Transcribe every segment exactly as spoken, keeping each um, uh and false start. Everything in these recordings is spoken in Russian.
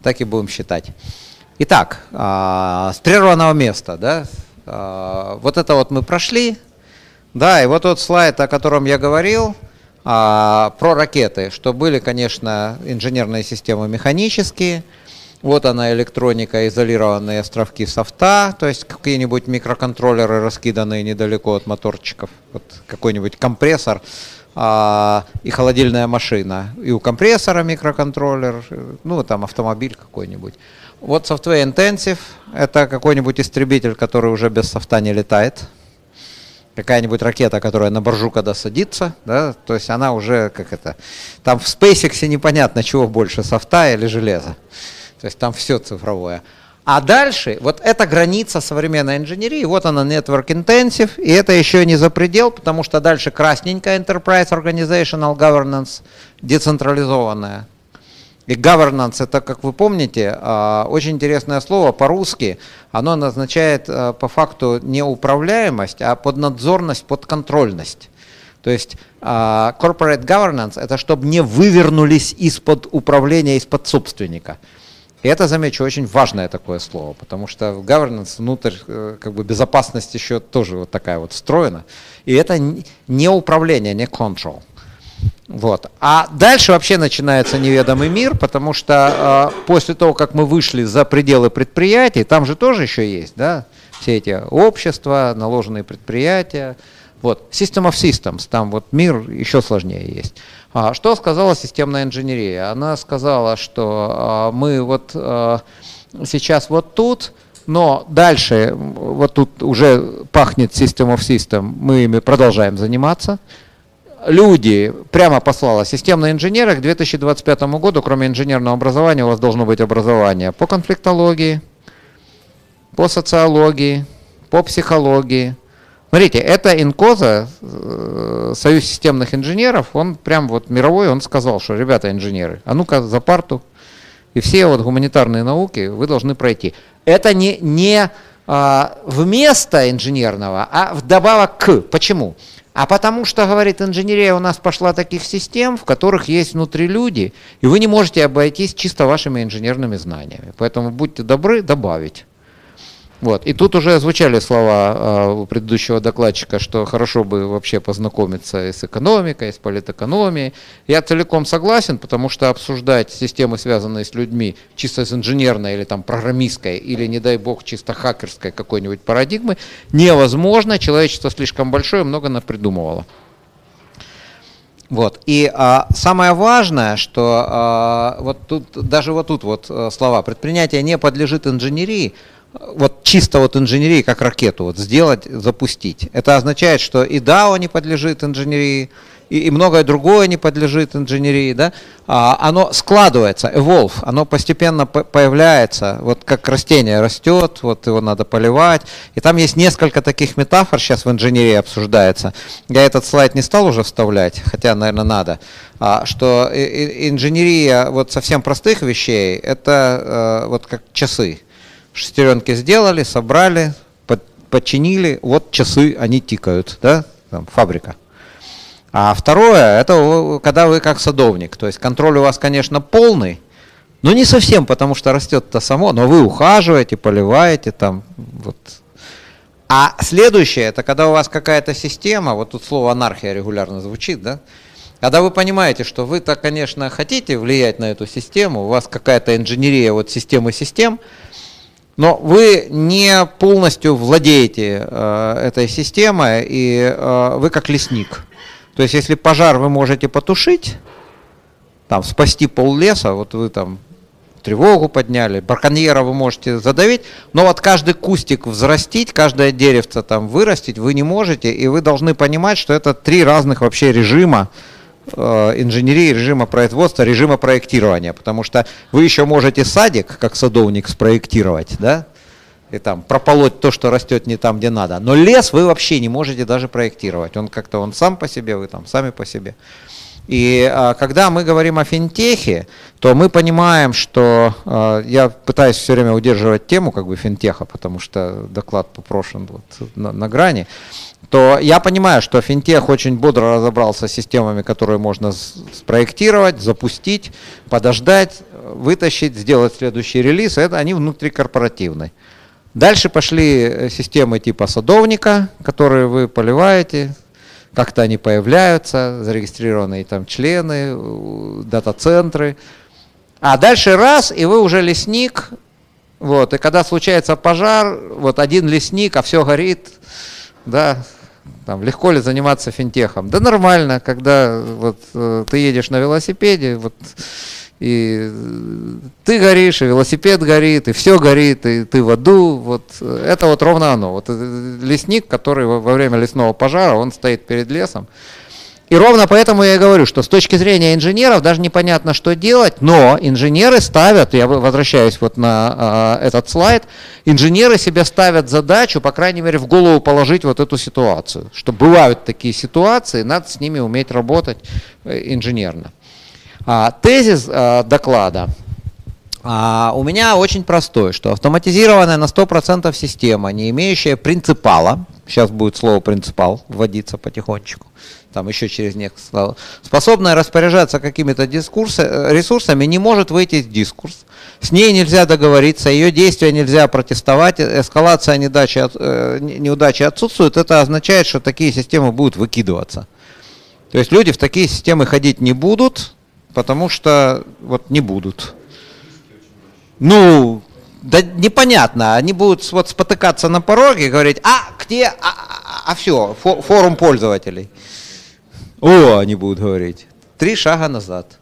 так и будем считать. Итак, с прерванного места, да, вот это вот мы прошли, да, и вот тот слайд, о котором я говорил, про ракеты, что были, конечно, инженерные системы механические, вот она электроника, изолированные островки софта, то есть какие-нибудь микроконтроллеры, раскиданные недалеко от моторчиков, вот какой-нибудь компрессор, А, и холодильная машина, и у компрессора микроконтроллер, ну там автомобиль какой-нибудь. Вот Software Intensive — это какой-нибудь истребитель, который уже без софта не летает. Какая-нибудь ракета, которая на боржу когда садится, да, то есть она уже как это, там в SpaceX непонятно, чего больше, софта или железа. То есть там все цифровое. А дальше, вот эта граница современной инженерии, вот она Network Intensive, и это еще не за предел, потому что дальше красненькая Enterprise Organizational Governance, децентрализованная. И governance — это, как вы помните, очень интересное слово по-русски, оно означает по факту не управляемость, а поднадзорность, подконтрольность. То есть corporate governance — это чтобы не вывернулись из-под управления, из-под собственника. И это, замечу, очень важное такое слово, потому что в governance внутрь как бы безопасность еще тоже вот такая вот встроена. И это не управление, не control. Вот. А дальше вообще начинается неведомый мир, потому что э, после того, как мы вышли за пределы предприятий, там же тоже еще есть, да, все эти общества, наложенные предприятия. Вот. System of Systems, там вот мир еще сложнее есть. А, что сказала системная инженерия? Она сказала, что а, мы вот а, сейчас вот тут, но дальше вот тут уже пахнет System of Systems, мы ими продолжаем заниматься. Люди, прямо послала системные инженеры, к две тысячи двадцать пятому году, кроме инженерного образования, у вас должно быть образование по конфликтологии, по социологии, по психологии. Смотрите, это Инкоза, Союз системных инженеров, он прям вот мировой, он сказал, что, ребята, инженеры, а ну-ка за парту, и все вот гуманитарные науки вы должны пройти. Это не, не а, вместо инженерного, а вдобавок к. Почему? А потому что, говорит, инженерия у нас пошла таких систем, в которых есть внутри люди, и вы не можете обойтись чисто вашими инженерными знаниями. Поэтому будьте добры добавить. Вот. И тут уже звучали слова э, у предыдущего докладчика, что хорошо бы вообще познакомиться и с экономикой, и с политэкономией. Я целиком согласен, потому что обсуждать системы, связанные с людьми, чисто с инженерной или там программистской, или, не дай бог, чисто хакерской какой-нибудь парадигмы, невозможно. Человечество слишком большое, много напридумывало. Вот. И а, самое важное, что а, вот тут, даже вот тут вот слова «предприятие не подлежит инженерии», вот чисто вот инженерии, как ракету, вот сделать, запустить. Это означает, что и дао не подлежит инженерии, и, и многое другое не подлежит инженерии, да? А, оно складывается, evolve, оно постепенно появляется, вот как растение растет, вот его надо поливать. И там есть несколько таких метафор, сейчас в инженерии обсуждается. Я этот слайд не стал уже вставлять, хотя, наверное, надо. А, что инженерия вот совсем простых вещей, это а, вот как часы. Шестеренки сделали, собрали, под, починили, вот часы, они тикают, да, там, фабрика. А второе, это когда вы как садовник, то есть контроль у вас, конечно, полный, но не совсем, потому что растет-то само, но вы ухаживаете, поливаете там, вот. А следующее, это когда у вас какая-то система, вот тут слово анархия регулярно звучит, да, когда вы понимаете, что вы-то, конечно, хотите влиять на эту систему, у вас какая-то инженерия вот системы систем, но вы не полностью владеете э, этой системой, и э, вы как лесник. То есть, если пожар вы можете потушить, там, спасти пол леса, вот вы там тревогу подняли, браконьера вы можете задавить, но вот каждый кустик взрастить, каждое деревце там вырастить вы не можете, и вы должны понимать, что это три разных вообще режима инженерии, режима производства, режима проектирования, потому что вы еще можете садик, как садовник, спроектировать, да, и там прополоть то, что растет не там, где надо, но лес вы вообще не можете даже проектировать, он как-то он сам по себе, вы там сами по себе. И а, когда мы говорим о финтехе, то мы понимаем, что а, я пытаюсь все время удерживать тему как бы финтеха, потому что доклад попрошен вот, на, на грани, то я понимаю, что финтех очень бодро разобрался с системами, которые можно спроектировать, запустить, подождать, вытащить, сделать следующий релиз, это они внутрикорпоративные. Дальше пошли системы типа садовника, которые вы поливаете, как-то они появляются, зарегистрированные там члены, дата-центры. А дальше раз, и вы уже лесник, вот, и когда случается пожар, вот один лесник, а все горит, да, там, легко ли заниматься финтехом? Да нормально, когда вот, ты едешь на велосипеде, вот, и ты горишь, и велосипед горит, и все горит, и ты в аду, вот, это вот ровно оно. Вот, лесник, который во время лесного пожара, он стоит перед лесом. И ровно поэтому я и говорю, что с точки зрения инженеров даже непонятно, что делать, но инженеры ставят, я возвращаюсь вот на э, этот слайд, инженеры себе ставят задачу, по крайней мере, в голову положить вот эту ситуацию, что бывают такие ситуации, надо с ними уметь работать инженерно. А, тезис а, доклада а, у меня очень простой, что автоматизированная на сто процентов система, не имеющая принципала, сейчас будет слово принципал вводиться потихонечку, там еще через несколько слов, способная распоряжаться какими-то ресурсами, не может выйти в дискурс. С ней нельзя договориться, ее действия нельзя протестовать, эскалация недачи, неудачи отсутствует. Это означает, что такие системы будут выкидываться. То есть люди в такие системы ходить не будут, потому что вот не будут. Ну, да непонятно, они будут вот спотыкаться на пороге и говорить, а где, а, а, а все, форум пользователей. О, они будут говорить. Три шага назад.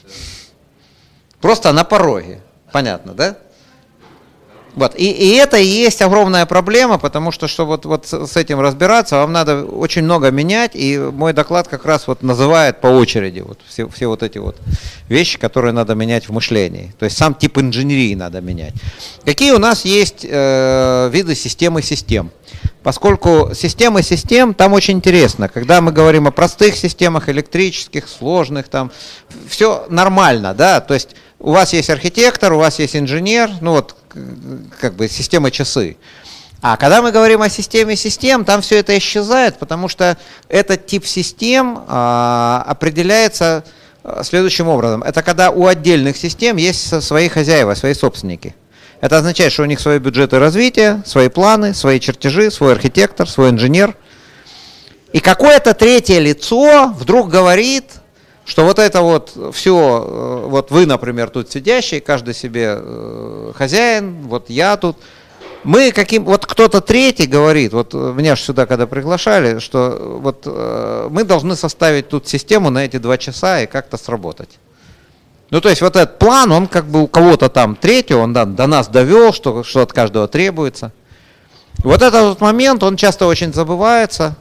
Просто на пороге. Понятно, да? Вот. И, и это и есть огромная проблема, потому что, что вот, вот с этим разбираться, вам надо очень много менять, и мой доклад как раз вот называет по очереди вот все, все вот эти вот вещи, которые надо менять в мышлении. То есть сам тип инженерии надо менять. Какие у нас есть э, виды системы систем? Поскольку системы систем, там очень интересно, когда мы говорим о простых системах, электрических, сложных, там все нормально, да, то есть у вас есть архитектор, у вас есть инженер, ну вот как бы система часы. А когда мы говорим о системе систем, там все это исчезает, потому что этот тип систем а, определяется следующим образом. Это когда у отдельных систем есть свои хозяева, свои собственники. Это означает, что у них свои бюджеты развития, свои планы, свои чертежи, свой архитектор, свой инженер. И какое-то третье лицо вдруг говорит, что вот это вот все, вот вы, например, тут сидящие, каждый себе хозяин, вот я тут. Мы каким, вот кто-то третий говорит, вот меня же сюда когда приглашали, что вот мы должны составить тут систему на эти два часа и как-то сработать. Ну, то есть вот этот план, он как бы у кого-то там третьего, он да, до нас довел, что, что от каждого требуется. Вот этот вот момент, он часто очень забывается,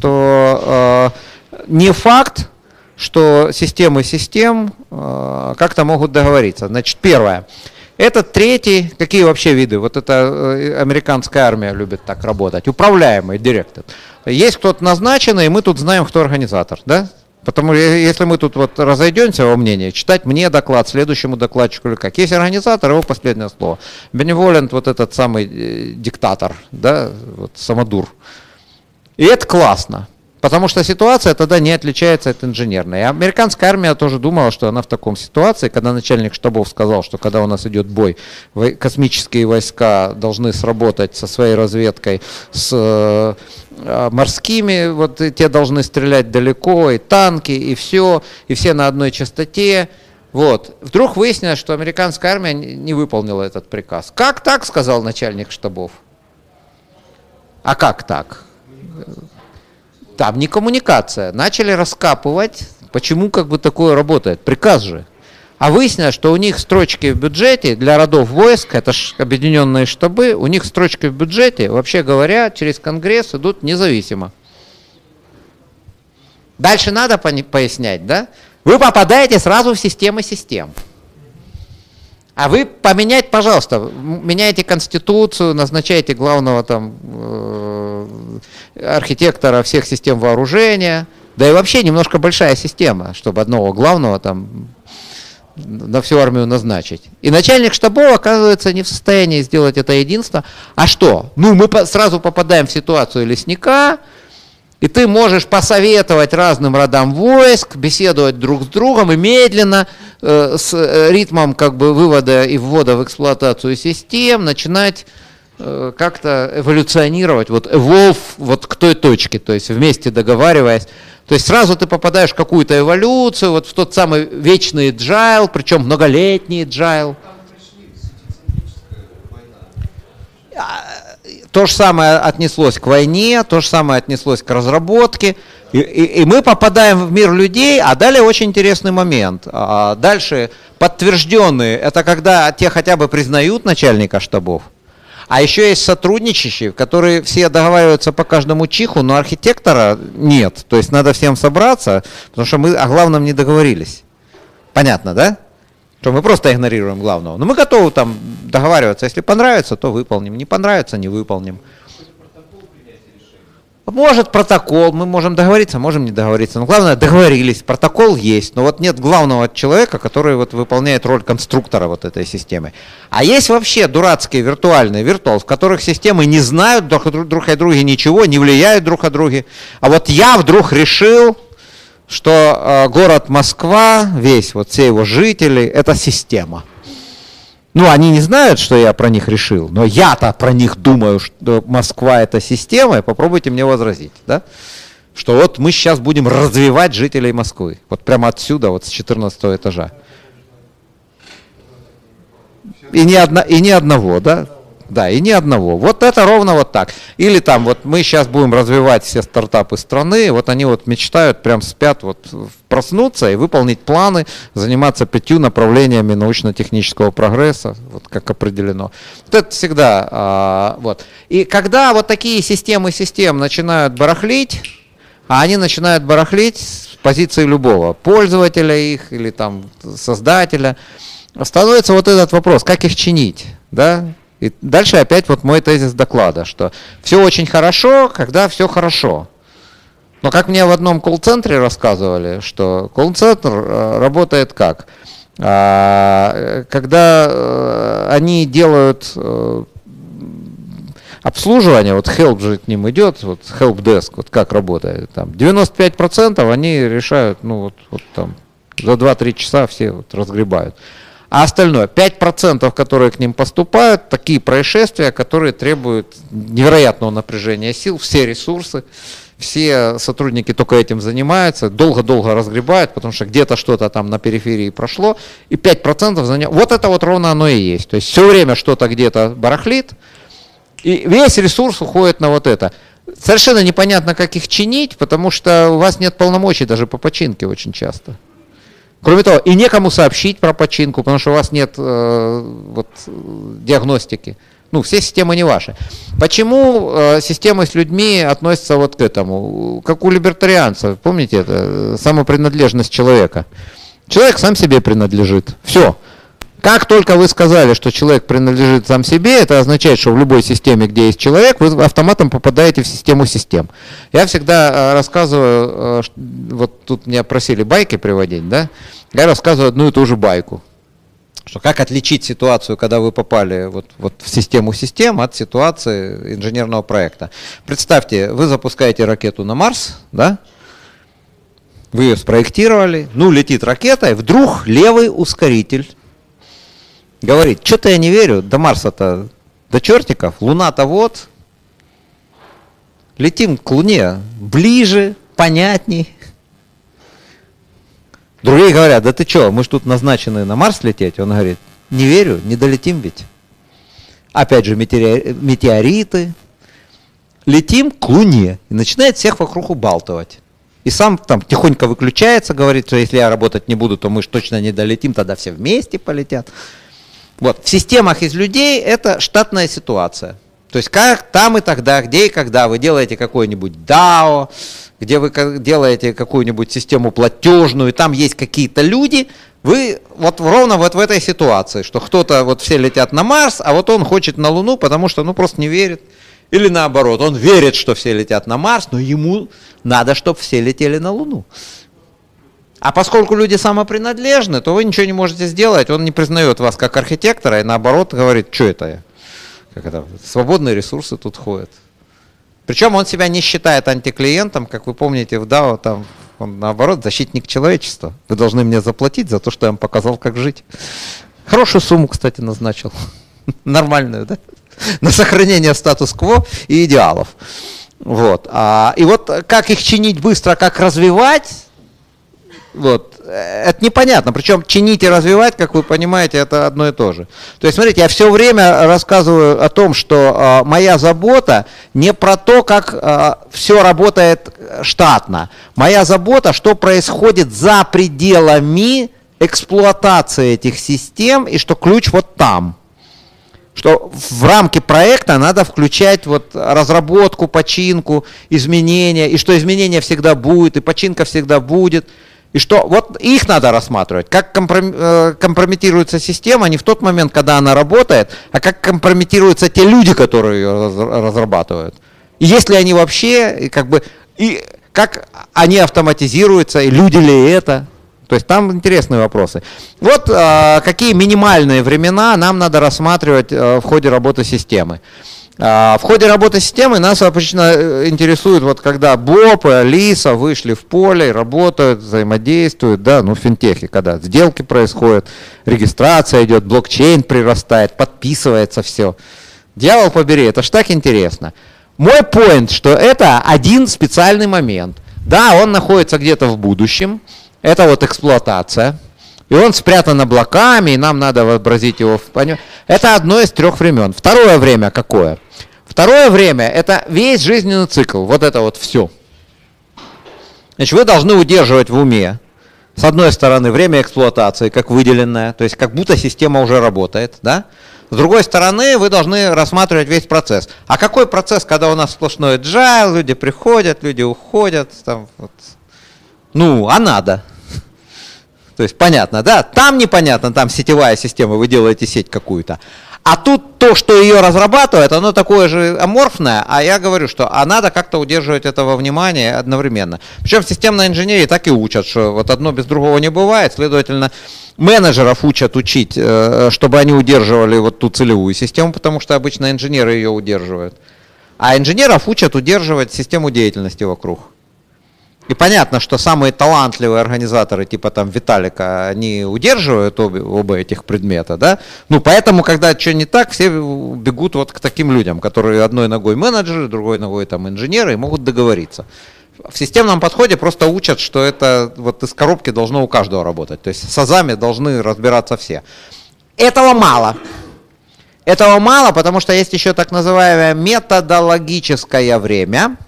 что э, не факт, что системы систем э, как-то могут договориться. Значит, первое. Этот третий, какие вообще виды? Вот это э, американская армия любит так работать. Управляемый, директор. Есть кто-то назначенный, и мы тут знаем, кто организатор, да? Потому что если мы тут вот разойдемся во мнении, читать мне доклад, следующему докладчику или как. Есть организатор, его последнее слово. Беневолент, вот этот самый э, диктатор, да, вот, самодур. И это классно, потому что ситуация тогда не отличается от инженерной. И американская армия тоже думала, что она в таком ситуации, когда начальник штабов сказал, что когда у нас идет бой, космические войска должны сработать со своей разведкой, с э, морскими, вот те должны стрелять далеко, и танки, и все, и все на одной частоте. Вот. Вдруг выяснилось, что американская армия не выполнила этот приказ. Как так, сказал начальник штабов? А как так? Там не коммуникация. Начали раскапывать, почему как бы такое работает. Приказ же. А выяснилось, что у них строчки в бюджете для родов войск, это ж объединенные штабы, у них строчки в бюджете, вообще говоря, через Конгресс идут независимо. Дальше надо пояснять, да? Вы попадаете сразу в системы систем. А вы поменять, пожалуйста, меняйте конституцию, назначайте главного там э, архитектора всех систем вооружения. Да и вообще немножко большая система, чтобы одного главного там на всю армию назначить. И начальник штабов оказывается не в состоянии сделать это единство. А что? Ну, мы сразу попадаем в ситуацию лесника, и ты можешь посоветовать разным родам войск, беседовать друг с другом и медленно э, с ритмом как бы вывода и ввода в эксплуатацию систем начинать э, как-то эволюционировать, вот evolve вот к той точке, то есть вместе договариваясь. То есть сразу ты попадаешь в какую-то эволюцию, вот в тот самый вечный agile, причем многолетний agile. То же самое отнеслось к войне, то же самое отнеслось к разработке. И, и, и мы попадаем в мир людей, а далее очень интересный момент. А дальше подтвержденные, это когда те хотя бы признают начальника штабов. А еще есть сотрудничающие, которые все договариваются по каждому чиху, но архитектора нет. То есть надо всем собраться, потому что мы о главном не договорились. Понятно, да? Что мы просто игнорируем главного. Но мы готовы там договариваться. Если понравится, то выполним. Не понравится, не выполним. Может протокол, мы можем договориться, можем не договориться. Но главное, договорились, протокол есть. Но вот нет главного человека, который вот выполняет роль конструктора вот этой системы. А есть вообще дурацкие виртуальные виртуал, в которых системы не знают друг, друг о друге ничего, не влияют друг о друге. А вот я вдруг решил, что э, город Москва, весь, вот все его жители, это система. Ну, они не знают, что я про них решил, но я-то про них думаю, что Москва это система, и попробуйте мне возразить, да? Что вот мы сейчас будем развивать жителей Москвы, вот прямо отсюда, вот с четырнадцатого этажа. И ни, одна, и ни одного, да? Да, и ни одного. Вот это ровно вот так. Или там вот мы сейчас будем развивать все стартапы страны, вот они вот мечтают, прям спят, вот проснуться и выполнить планы, заниматься пятью направлениями научно-технического прогресса, вот как определено. Вот это всегда, а, вот. И когда вот такие системы систем начинают барахлить, а они начинают барахлить с позиции любого пользователя их или там создателя, становится вот этот вопрос, как их чинить, да? И дальше опять вот мой тезис доклада, что все очень хорошо, когда все хорошо. Но как мне в одном колл-центре рассказывали, что колл-центр работает как? Когда они делают обслуживание, вот help же к ним идет, вот help desk, вот как работает, там девяносто пять процентов они решают, ну вот, вот там за два-три часа все вот разгребают. А остальное, пять процентов, которые к ним поступают, такие происшествия, которые требуют невероятного напряжения сил, все ресурсы, все сотрудники только этим занимаются, долго-долго разгребают, потому что где-то что-то там на периферии прошло, и пять процентов заня... Вот это вот ровно оно и есть. То есть все время что-то где-то барахлит, и весь ресурс уходит на вот это. Совершенно непонятно, как их чинить, потому что у вас нет полномочий даже по починке очень часто. Кроме того, и некому сообщить про починку, потому что у вас нет э, вот, диагностики. Ну, все системы не ваши. Почему э, системы с людьми относятся вот к этому? Как у либертарианцев, помните это? Самопринадлежность человека. Человек сам себе принадлежит. Все. Как только вы сказали, что человек принадлежит сам себе, это означает, что в любой системе, где есть человек, вы автоматом попадаете в систему систем. Я всегда рассказываю, вот тут меня просили байки приводить, да? Я рассказываю одну и ту же байку. Что как отличить ситуацию, когда вы попали вот, вот в систему систем, от ситуации инженерного проекта. Представьте, вы запускаете ракету на Марс, да? Вы ее спроектировали, ну летит ракета, и вдруг левый ускоритель говорит, что-то я не верю, до Марса-то до чертиков, Луна-то вот, летим к Луне ближе, понятней. Другие говорят, да ты что, мы ж тут назначены на Марс лететь. Он говорит, не верю, не долетим ведь. Опять же метеориты. Летим к Луне и начинает всех вокруг убалтывать. И сам там тихонько выключается, говорит, что если я работать не буду, то мы ж точно не долетим, тогда все вместе полетят. Вот. В системах из людей это штатная ситуация. То есть как там и тогда, где и когда вы делаете какой-нибудь дао, где вы делаете какую-нибудь систему платежную, и там есть какие-то люди, вы вот ровно вот в этой ситуации, что кто-то, вот все летят на Марс, а вот он хочет на Луну, потому что ну просто не верит. Или наоборот, он верит, что все летят на Марс, но ему надо, чтобы все летели на Луну. А поскольку люди самопринадлежны, то вы ничего не можете сделать, он не признает вас как архитектора и наоборот говорит, что это я? Как это? Свободные ресурсы тут ходят. Причем он себя не считает антиклиентом, как вы помните в дао, там Он, наоборот, защитник человечества. Вы должны мне заплатить за то, что я вам показал, как жить. Хорошую сумму, кстати, назначил. Нормальную, да? На сохранение статус-кво и идеалов. Вот. А, и вот как их чинить быстро, как развивать, вот, это непонятно. Причем чинить и развивать, как вы понимаете, это одно и то же. То есть, смотрите, я все время рассказываю о том, что а, моя забота не про то, как а, все работает штатно. Моя забота, что происходит за пределами эксплуатации этих систем, и что ключ вот там. Что в рамки проекта надо включать вот разработку, починку, изменения, и что изменения всегда будет, и починка всегда будет, и что вот их надо рассматривать. Как компрометируется система не в тот момент, когда она работает, а как компрометируются те люди, которые ее разрабатывают. И если они вообще, и как бы, и как они автоматизируются, и люди ли это. То есть там интересные вопросы. Вот э, какие минимальные времена нам надо рассматривать э, в ходе работы системы. Э, в ходе работы системы нас обычно интересует, вот когда Боб и Алиса вышли в поле, работают, взаимодействуют, да, ну в финтехе, когда сделки происходят, регистрация идет, блокчейн прирастает, подписывается все. Дьявол побери, это ж так интересно. Мой поинт, что это один специальный момент. Да, он находится где-то в будущем. Это вот эксплуатация. И он спрятан облаками, и нам надо вообразить его. В... Это одно из трех времен. Второе время какое? Второе время – это весь жизненный цикл. Вот это вот все. Значит, вы должны удерживать в уме, с одной стороны, время эксплуатации, как выделенное, то есть как будто система уже работает, да? С другой стороны, вы должны рассматривать весь процесс. А какой процесс, когда у нас сплошной agile, люди приходят, люди уходят, там вот. Ну, а надо. То есть понятно, да? Там непонятно, там сетевая система, вы делаете сеть какую-то. А тут то, что ее разрабатывает, оно такое же аморфное, а я говорю, что а надо как-то удерживать это во внимании одновременно. Причем в системной инженерии так и учат, что вот одно без другого не бывает, следовательно, менеджеров учат учить, чтобы они удерживали вот ту целевую систему, потому что обычно инженеры ее удерживают. А инженеров учат удерживать систему деятельности вокруг. И понятно, что самые талантливые организаторы, типа там Виталика, они удерживают обе, оба этих предмета, да? Ну, поэтому, когда что не так, все бегут вот к таким людям, которые одной ногой менеджеры, другой ногой там инженеры, и могут договориться. В системном подходе просто учат, что это вот из коробки должно у каждого работать. То есть с азами должны разбираться все. Этого мало. Этого мало, потому что есть еще так называемое методологическое время.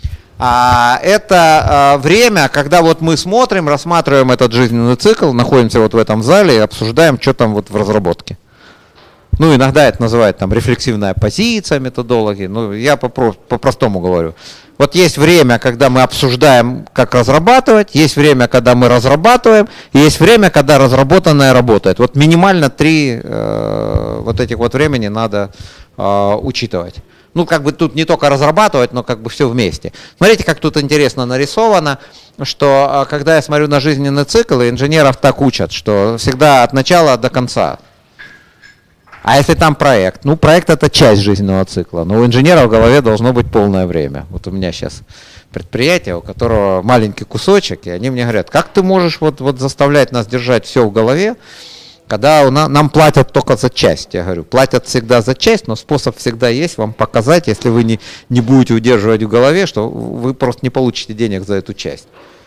Это время, когда вот мы смотрим, рассматриваем этот жизненный цикл, находимся вот в этом зале и обсуждаем, что там вот в разработке. Ну, иногда это называют там рефлексивная позиция методологии, ну, я по-простому говорю. Вот есть время, когда мы обсуждаем, как разрабатывать, есть время, когда мы разрабатываем, и есть время, когда разработанное работает. Вот минимально три э, вот этих вот времени надо э, учитывать. Ну, как бы тут не только разрабатывать, но как бы все вместе. Смотрите, как тут интересно нарисовано, что когда я смотрю на жизненный цикл, инженеров так учат, что всегда от начала до конца. А если там проект? Ну, проект это часть жизненного цикла, но у инженера в голове должно быть полное время. Вот у меня сейчас предприятие, у которого маленький кусочек, и они мне говорят, как ты можешь вот, вот заставлять нас держать все в голове, когда у нас, нам платят только за часть. Я говорю, платят всегда за часть, но способ всегда есть вам показать, если вы не, не будете удерживать в голове, что вы просто не получите денег за эту часть.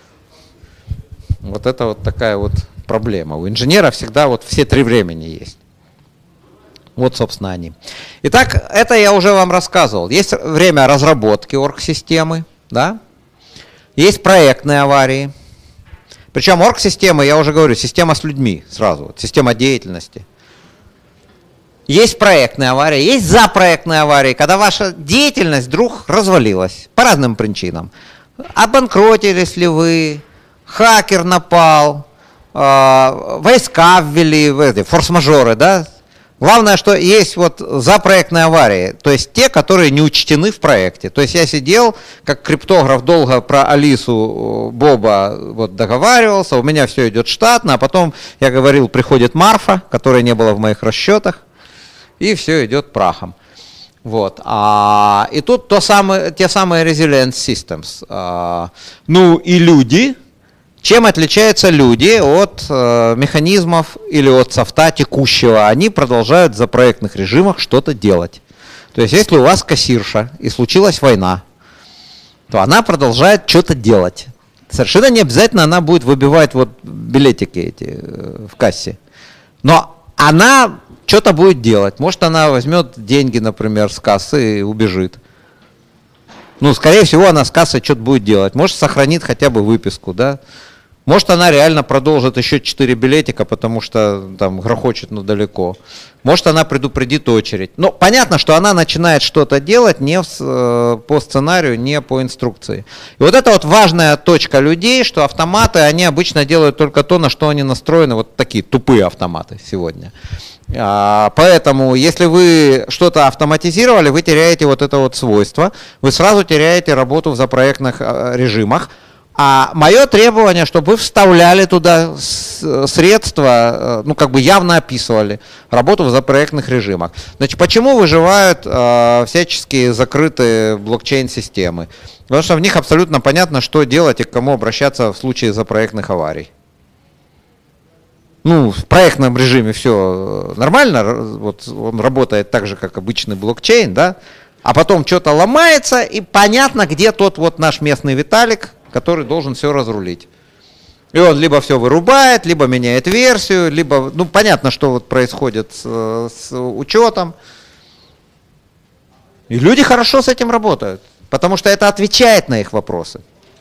Вот это вот такая вот проблема. У инженера всегда вот все три времени есть. Вот, собственно, они. Итак, это я уже вам рассказывал. Есть время разработки оргсистемы, да? Есть проектные аварии. Причем оргсистемы, я уже говорю, система с людьми сразу, вот, система деятельности. Есть проектные аварии, есть запроектные аварии, когда ваша деятельность вдруг развалилась по разным причинам. Обанкротились ли вы, хакер напал, э, войска ввели, форс-мажоры, да? Главное, что есть вот запроектные аварии, то есть те, которые не учтены в проекте. То есть я сидел, как криптограф, долго про Алису, Боба вот договаривался, у меня все идет штатно, а потом я говорил, приходит Марфа, которой не было в моих расчетах, и все идет прахом. Вот. А, и тут то самое, те самые resilience systems. А, ну и люди, Чем отличаются люди от э, механизмов или от софта текущего? Они продолжают за проектных режимах что-то делать. То есть если у вас кассирша и случилась война, то она продолжает что-то делать. Совершенно не обязательно она будет выбивать вот билетики эти э, в кассе. Но она что-то будет делать. Может, она возьмет деньги, например, с кассы и убежит. Ну, скорее всего, она с кассой что-то будет делать. Может, сохранит хотя бы выписку, да. Может, она реально продолжит еще четыре билетика, потому что там грохочет, но далеко. Может, она предупредит очередь. Но понятно, что она начинает что-то делать не в, по сценарию, не по инструкции. И вот это вот важная точка людей, что автоматы, они обычно делают только то, на что они настроены. Вот такие тупые автоматы сегодня. А, поэтому, если вы что-то автоматизировали, вы теряете вот это вот свойство. Вы сразу теряете работу в запроектных режимах. А мое требование, чтобы вы вставляли туда средства, ну как бы явно описывали работу в запроектных режимах. Значит, почему выживают э, всяческие закрытые блокчейн-системы? Потому что в них абсолютно понятно, что делать и к кому обращаться в случае запроектных аварий. Ну, в проектном режиме все нормально, вот он работает так же, как обычный блокчейн, да, а потом что-то ломается, и понятно, где тот вот наш местный Виталик, который должен все разрулить. И он либо все вырубает, либо меняет версию, либо, ну, понятно, что вот происходит с, с учетом. И люди хорошо с этим работают, потому что это отвечает на их вопросы.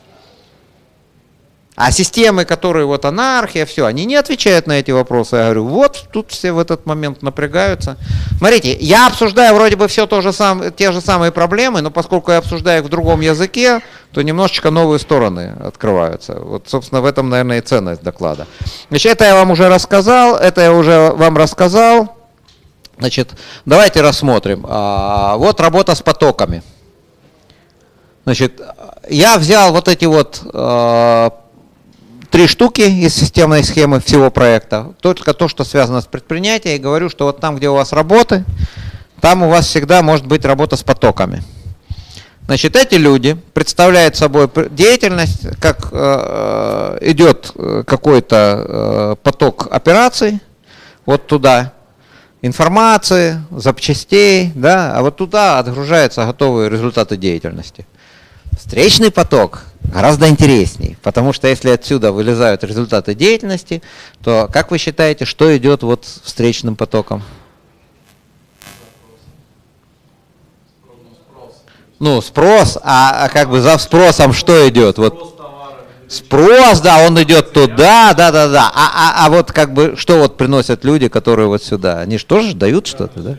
А системы, которые вот анархия, все, они не отвечают на эти вопросы. Я говорю, вот тут все в этот момент напрягаются. Смотрите, я обсуждаю вроде бы все то же сам, те же самые проблемы, но поскольку я обсуждаю их в другом языке, то немножечко новые стороны открываются. Вот, собственно, в этом, наверное, и ценность доклада. Значит, это я вам уже рассказал, это я уже вам рассказал. Значит, давайте рассмотрим. А, вот работа с потоками. Значит, я взял вот эти вот а, три штуки из системной схемы всего проекта, только то, что связано с предприятием, и говорю, что вот там, где у вас работы, там у вас всегда может быть работа с потоками. Значит, эти люди представляют собой деятельность, как э, идет какой-то э, поток операций, вот туда информации, запчастей, да, а вот туда отгружаются готовые результаты деятельности. Встречный поток гораздо интересней, потому что если отсюда вылезают результаты деятельности, то как вы считаете, что идет вот встречным потоком? Ну, спрос, а, а как бы за спросом что идет? Вот спрос, да, он идет туда, да, да, да. А, а, а вот как бы что вот приносят люди, которые вот сюда? Они же тоже дают что-то, да?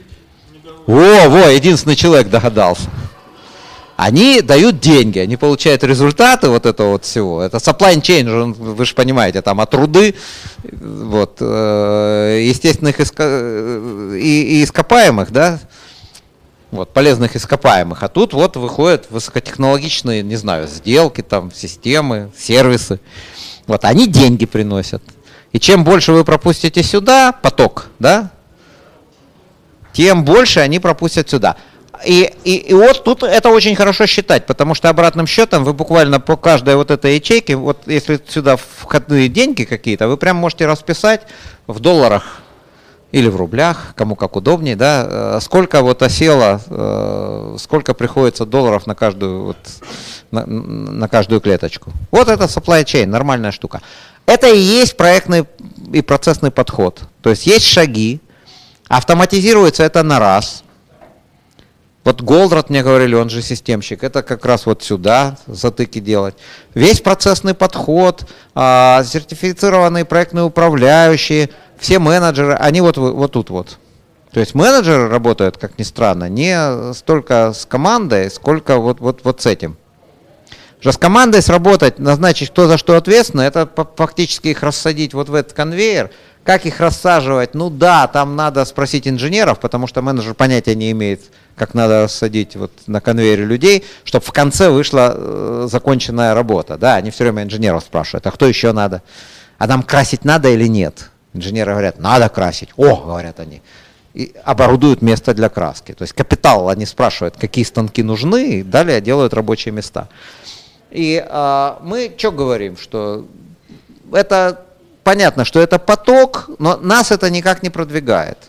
О, во, единственный человек догадался. Они дают деньги, они получают результаты вот этого вот всего. Это supply chain, вы же понимаете, там от руды, вот, естественных иска... и, и ископаемых, да, вот, полезных ископаемых. А тут вот выходят высокотехнологичные, не знаю, сделки, там, системы, сервисы. Вот, они деньги приносят. И чем больше вы пропустите сюда, поток, да, тем больше они пропустят сюда. И, и, и вот тут это очень хорошо считать, потому что обратным счетом вы буквально по каждой вот этой ячейке, вот если сюда входные деньги какие-то, вы прям можете расписать в долларах или в рублях, кому как удобнее, да, сколько вот осело, сколько приходится долларов на каждую, вот, на, на каждую клеточку. Вот это supply chain, нормальная штука. Это и есть проектный и процессный подход. То есть есть шаги, автоматизируется это на раз. Вот Голдрат мне говорили, он же системщик, это как раз вот сюда затыки делать. Весь процессный подход, а, сертифицированные проектные управляющие, все менеджеры, они вот, вот тут вот. То есть менеджеры работают, как ни странно, не столько с командой, сколько вот, вот, вот с этим. Что с командой сработать, назначить, кто за что ответственно, это фактически их рассадить вот в этот конвейер. Как их рассаживать? Ну да, там надо спросить инженеров, потому что менеджер понятия не имеет, как надо рассадить вот на конвейере людей, чтобы в конце вышла э, законченная работа. Да, они все время инженеров спрашивают, а кто еще надо? А нам красить надо или нет? Инженеры говорят, надо красить. О, говорят они. И оборудуют место для краски. То есть капитал, они спрашивают, какие станки нужны, и далее делают рабочие места. И а, мы что говорим, что это понятно, что это поток, но нас это никак не продвигает.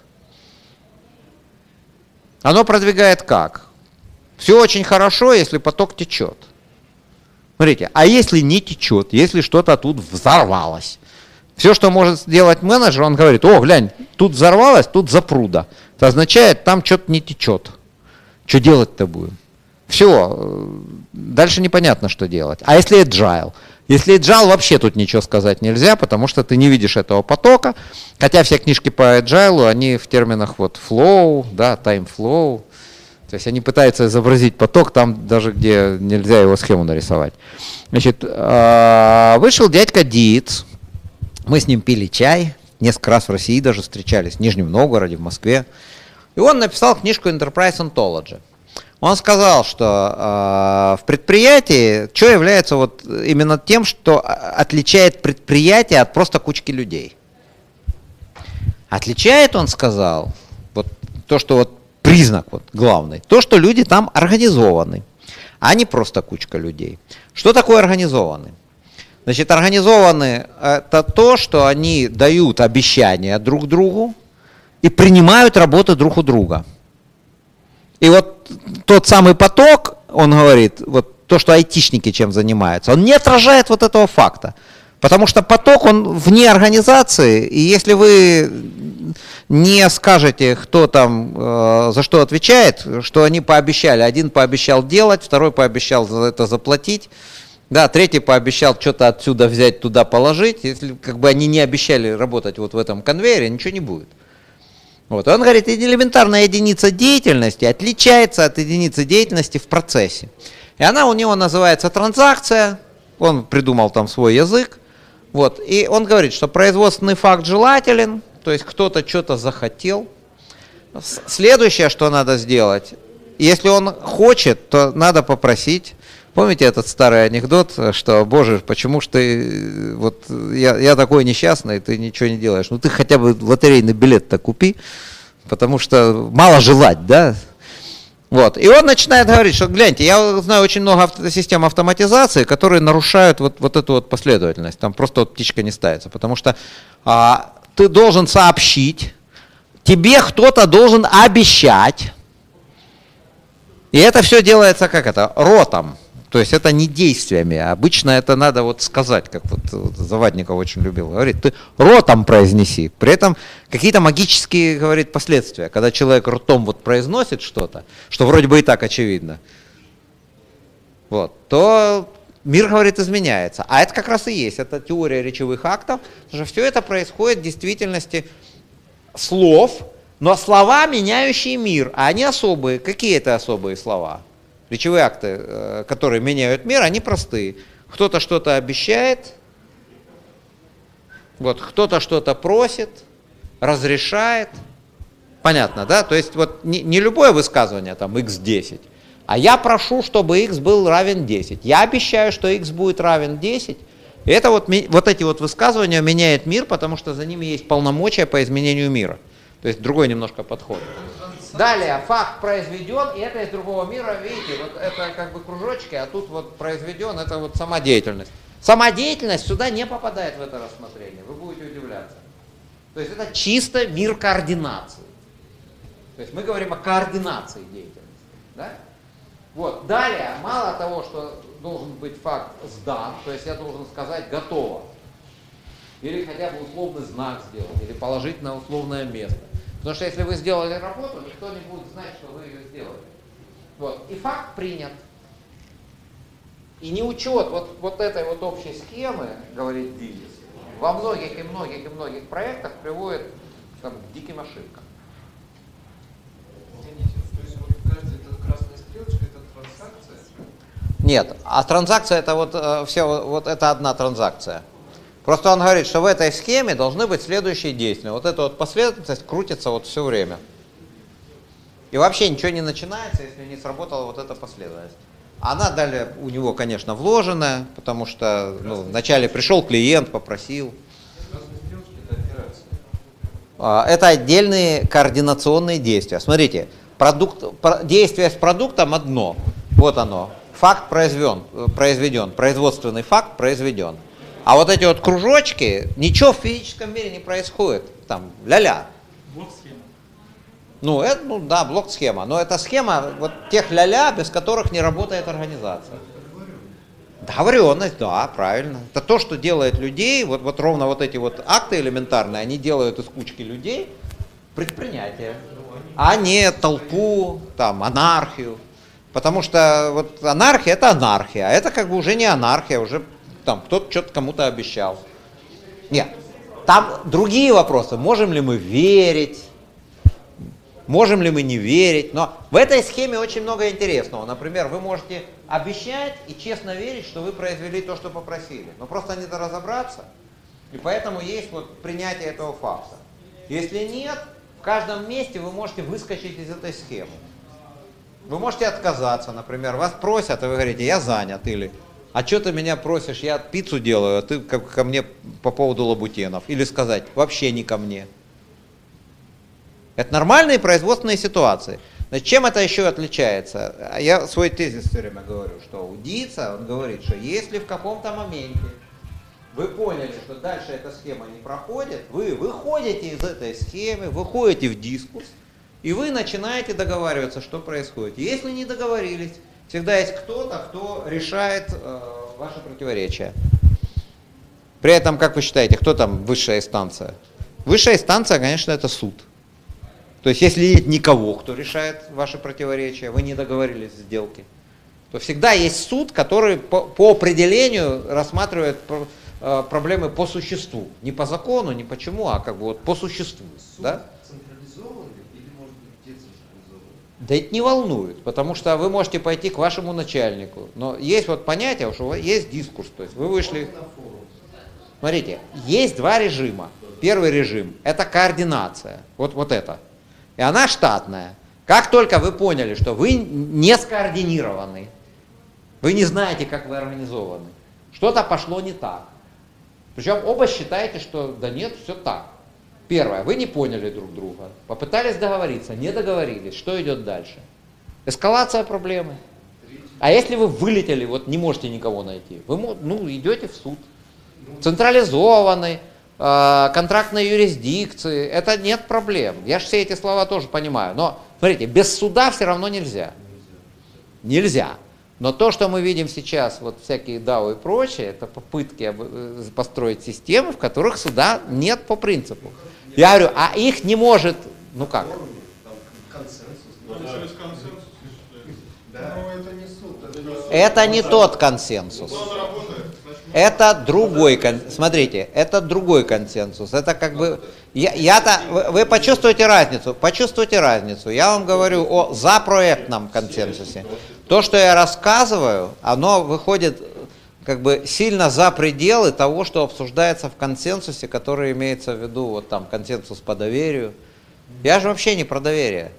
Оно продвигает как? Все очень хорошо, если поток течет. Смотрите, а если не течет, если что-то тут взорвалось? Все, что может сделать менеджер, он говорит: о, глянь, тут взорвалось, тут запруда. Это означает, там что-то не течет. Что делать-то будем? Все, дальше непонятно, что делать. А если agile? Если agile, вообще тут ничего сказать нельзя, потому что ты не видишь этого потока. Хотя все книжки по agile, они в терминах вот flow, да, time flow. То есть они пытаются изобразить поток там, даже где нельзя его схему нарисовать. Значит, вышел дядька Диц, мы с ним пили чай, несколько раз в России даже встречались, в Нижнем Новгороде, в Москве. И он написал книжку Enterprise Ontology. Он сказал, что в предприятии, что является вот именно тем, что отличает предприятие от просто кучки людей. Отличает, он сказал, вот то, что вот признак вот главный, то, что люди там организованы, а не просто кучка людей. Что такое организованы? Значит, организованы это то, что они дают обещания друг другу и принимают работу друг у друга. И вот тот самый поток, он говорит, вот то, что айтишники чем занимаются, он не отражает вот этого факта. Потому что поток, он вне организации, и если вы не скажете, кто там э, за что отвечает, что они пообещали, один пообещал делать, второй пообещал за это заплатить, да, третий пообещал что-то отсюда взять, туда положить, если как бы они не обещали работать вот в этом конвейере, ничего не будет. Вот. Он говорит, элементарная единица деятельности отличается от единицы деятельности в процессе. И она у него называется транзакция, он придумал там свой язык. Вот. И он говорит, что производственный факт желателен, то есть кто-то что-то захотел. Следующее, что надо сделать, если он хочет, то надо попросить. Помните этот старый анекдот, что, боже, почему ж ты, вот я, я такой несчастный, ты ничего не делаешь. Ну ты хотя бы лотерейный билет-то купи, потому что мало желать, да? Вот. И он начинает говорить, что, гляньте, я знаю очень много авто систем автоматизации, которые нарушают вот, вот эту вот последовательность. Там просто вот птичка не ставится, потому что а, ты должен сообщить, тебе кто-то должен обещать, и это все делается как это, ротом. То есть это не действиями, обычно это надо вот сказать, как вот, вот Завадников очень любил говорить, ты ротом произнеси, при этом какие-то магические, говорит, последствия, когда человек ртом вот произносит что-то, что вроде бы и так очевидно, вот, то мир, говорит, изменяется, а это как раз и есть, это теория речевых актов, потому что все это происходит в действительности слов, но слова, меняющие мир, а они особые, какие это особые слова? Речевые акты, которые меняют мир, они простые. Кто-то что-то обещает, вот, кто-то что-то просит, разрешает. Понятно, да? То есть вот не, не любое высказывание, там, икс десять, а я прошу, чтобы х был равен десять. Я обещаю, что х будет равен десять. И это вот, вот эти вот высказывания меняют мир, потому что за ними есть полномочия по изменению мира. То есть другой немножко подход. Далее, факт произведен, и это из другого мира, видите, вот это как бы кружочки, а тут вот произведен, это вот сама деятельность. Сама деятельность сюда не попадает в это рассмотрение, вы будете удивляться. То есть это чисто мир координации. То есть мы говорим о координации деятельности. Да? Вот. Далее, мало того, что должен быть факт сдан, то есть я должен сказать готово, или хотя бы условный знак сделать, или положить на условное место. Потому что если вы сделали работу, никто не будет знать, что вы ее сделали. Вот. И факт принят. И неучет вот, вот этой вот общей схемы, говорит Диллис, во многих и многих и многих проектах приводит там, к диким ошибкам. Извините, то есть вот каждая эта красная стрелочка это транзакция? Нет, а транзакция это вот, э, все, вот это одна транзакция. Просто он говорит, что в этой схеме должны быть следующие действия. Вот эта вот последовательность крутится вот все время. И вообще ничего не начинается, если не сработала вот эта последовательность. Она далее у него, конечно, вложенная, потому что ну, вначале пришел клиент, попросил. Это отдельные координационные действия. Смотрите, продукт, действие с продуктом одно. Вот оно. факт произведен, произведен, производственный факт произведен. А вот эти вот кружочки, ничего в физическом мире не происходит, там, ля-ля. Блок-схема. Ну, это, ну да, блок-схема, но это схема вот тех ля-ля, без которых не работает организация. Договоренность, да, правильно. Это то, что делает людей, вот, вот ровно вот эти вот акты элементарные, они делают из кучки людей предприятие, а не толпу, там, анархию. Потому что вот анархия — это анархия, а это как бы уже не анархия, уже там кто-то что-то кому-то обещал. Нет, там другие вопросы. Можем ли мы верить? Можем ли мы не верить? Но в этой схеме очень много интересного. Например, вы можете обещать и честно верить, что вы произвели то, что попросили. Но просто не разобраться. И поэтому есть вот принятие этого факта. Если нет, в каждом месте вы можете выскочить из этой схемы. Вы можете отказаться, например, вас просят, и вы говорите: я занят, или а что ты меня просишь, я пиццу делаю, а ты ко, ко мне по поводу лабутенов. Или сказать: вообще не ко мне. Это нормальные производственные ситуации. Значит, чем это еще отличается? Я свой тезис все время говорю, что у Дица, он говорит, что если в каком-то моменте вы поняли, что дальше эта схема не проходит, вы выходите из этой схемы, выходите в дискурс, и вы начинаете договариваться, что происходит. Если не договорились, всегда есть кто-то, кто решает э, ваши противоречия. При этом, как вы считаете, кто там высшая инстанция? Высшая инстанция, конечно, это суд. То есть, если нет никого, кто решает ваши противоречия, вы не договорились в сделке, то всегда есть суд, который по, по определению рассматривает э, проблемы по существу. Не по закону, не почему, а как бы вот по существу. Суд да? централизованный или, может быть, децентрализованный? Да это не волнует, потому что вы можете пойти к вашему начальнику. Но есть вот понятие, что есть дискурс. То есть вы вышли... Смотрите, есть два режима. Первый режим – это координация. Вот, вот это. И она штатная. Как только вы поняли, что вы не скоординированы, вы не знаете, как вы организованы, что-то пошло не так. Причем оба считаете, что да нет, все так. Первое, вы не поняли друг друга, попытались договориться, не договорились, что идет дальше? Эскалация проблемы. А если вы вылетели, вот не можете никого найти, вы ну, идете в суд. Централизованный, контрактной юрисдикции, это нет проблем. Я же все эти слова тоже понимаю. Но, смотрите, без суда все равно нельзя. Нельзя. Но то, что мы видим сейчас, вот всякие дао и прочее, это попытки построить системы, в которых суда нет по принципу. Я говорю, а их не может, ну как? Это не тот консенсус. Это другой, смотрите, это другой консенсус. Это как бы, я, я-то, вы, вы почувствуете разницу, почувствуйте разницу. Я вам говорю о запроектном консенсусе. То, что я рассказываю, оно выходит как бы сильно за пределы того, что обсуждается в консенсусе, который имеется в виду, вот там, консенсус по доверию. Я же вообще не про доверие.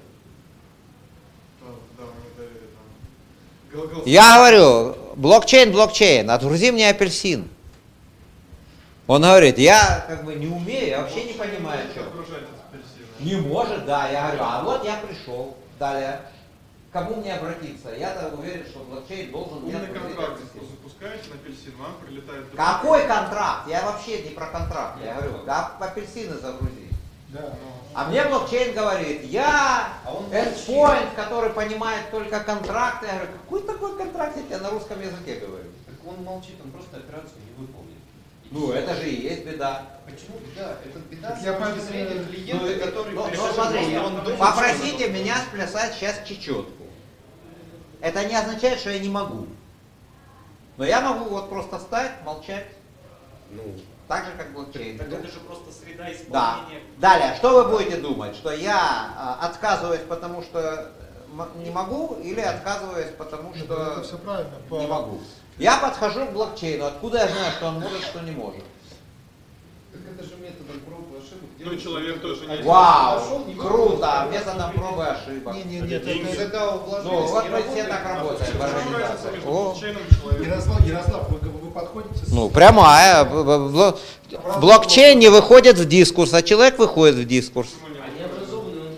Я говорю, блокчейн, блокчейн, отгрузи мне апельсин. Он говорит, я как бы не умею, я вообще не понимаю, что. Не может, да, я говорю, а вот я пришел, далее, к кому мне обратиться? Я-то уверен, что блокчейн должен мне отгрузить апельсин. Запускаете на апельсин, вам прилетает... Какой контракт? Я вообще не про контракт, я говорю, да, апельсины загрузи. Да, но... А мне блокчейн говорит, я endpoint, который понимает только контракты. Я говорю, какой такой контракт, я тебе на русском языке говорю? Так он молчит, он просто операцию не выполнит. Ну, это же и есть беда. Почему беда? Это беда с Я точки поэтому- зрения клиента, Ну, который ну, пришел, ну, смотрите, он думает, попросите что- меня сплясать сейчас чечетку. Это не означает, что я не могу. Но я могу вот просто встать, молчать, Ну, так же, как блокчейн. Так это же просто среда Да. исполнения. Далее, что вы будете думать? Что я а, отказываюсь, потому что м- не могу, или отказываюсь, потому Нет, что это все правильно. не могу? Я подхожу к блокчейну. Откуда я знаю, что он может, что не может? Так это же методом проб и ошибок. Ну, человек тоже не- Вау, Пошел, не круто, выполнил, методом пробы и ошибок. Не, не, нет, деньги. это когда вложились, Ну, вот не мы все работает. так работаем в Что организации. разница между О. блокчейном и человеком? Ярослав, Ярослав, вы, вы подходите с... Ну, прямая. Б- б- бло- Блокчейн не выходит в дискурс, а человек выходит в дискурс. Они образованы, он просто Если в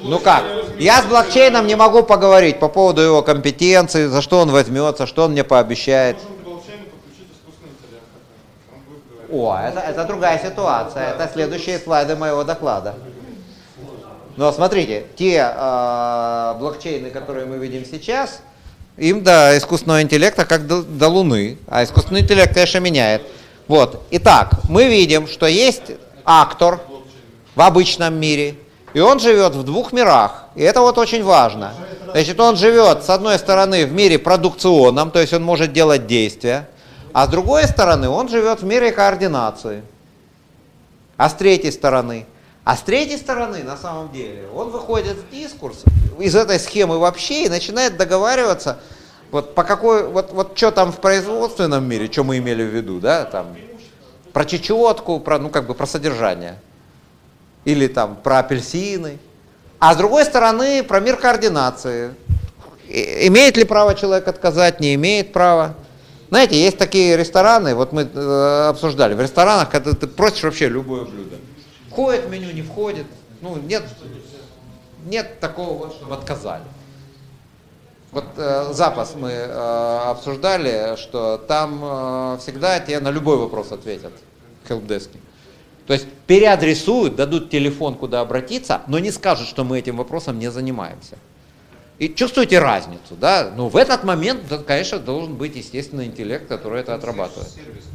Ну как? Я с блокчейном не могу поговорить по поводу его компетенции, за что он возьмется, что он мне пообещает. Можно к блокчейну подключить искусственный интеллект. Он будет говорить. О, это, это другая ситуация. Это следующие слайды моего доклада. Но смотрите, те э, блокчейны, которые мы видим сейчас, им до искусственного интеллекта как до, до Луны. А искусственный интеллект, конечно, меняет. Вот. Итак, мы видим, что есть актор в обычном мире, и он живет в двух мирах. И это вот очень важно. Значит, он живет, с одной стороны, в мире продукционном, то есть он может делать действия, а с другой стороны, он живет в мире координации. А с третьей стороны? А с третьей стороны, на самом деле, он выходит в дискурс из этой схемы вообще и начинает договариваться, вот по какой, вот, вот что там в производственном мире, что мы имели в виду, да, там, про чечетку, про, ну, как бы про содержание, или там про апельсины, а с другой стороны, про мир координации. И, имеет ли право человек отказать, не имеет права. Знаете, есть такие рестораны, вот мы э, обсуждали, в ресторанах, когда ты просишь вообще любое блюдо. Входит в меню, не входит, ну нет, нет такого, чтобы отказали. Вот э, запас мы э, обсуждали, что там э, всегда тебе на любой вопрос ответят в хелпдеске. То есть переадресуют, дадут телефон, куда обратиться, но не скажут, что мы этим вопросом не занимаемся. И чувствуете разницу, да? Ну в этот момент, конечно, должен быть естественный интеллект, который это отрабатывает.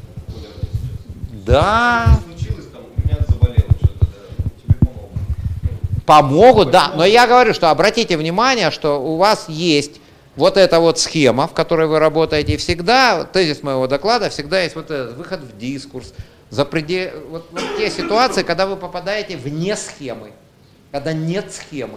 Да. Помогут, да, но я говорю, что обратите внимание, что у вас есть вот эта вот схема, в которой вы работаете, и всегда, тезис моего доклада, всегда есть вот этот выход в дискурс, за предел, вот, вот те ситуации, когда вы попадаете вне схемы, когда нет схемы.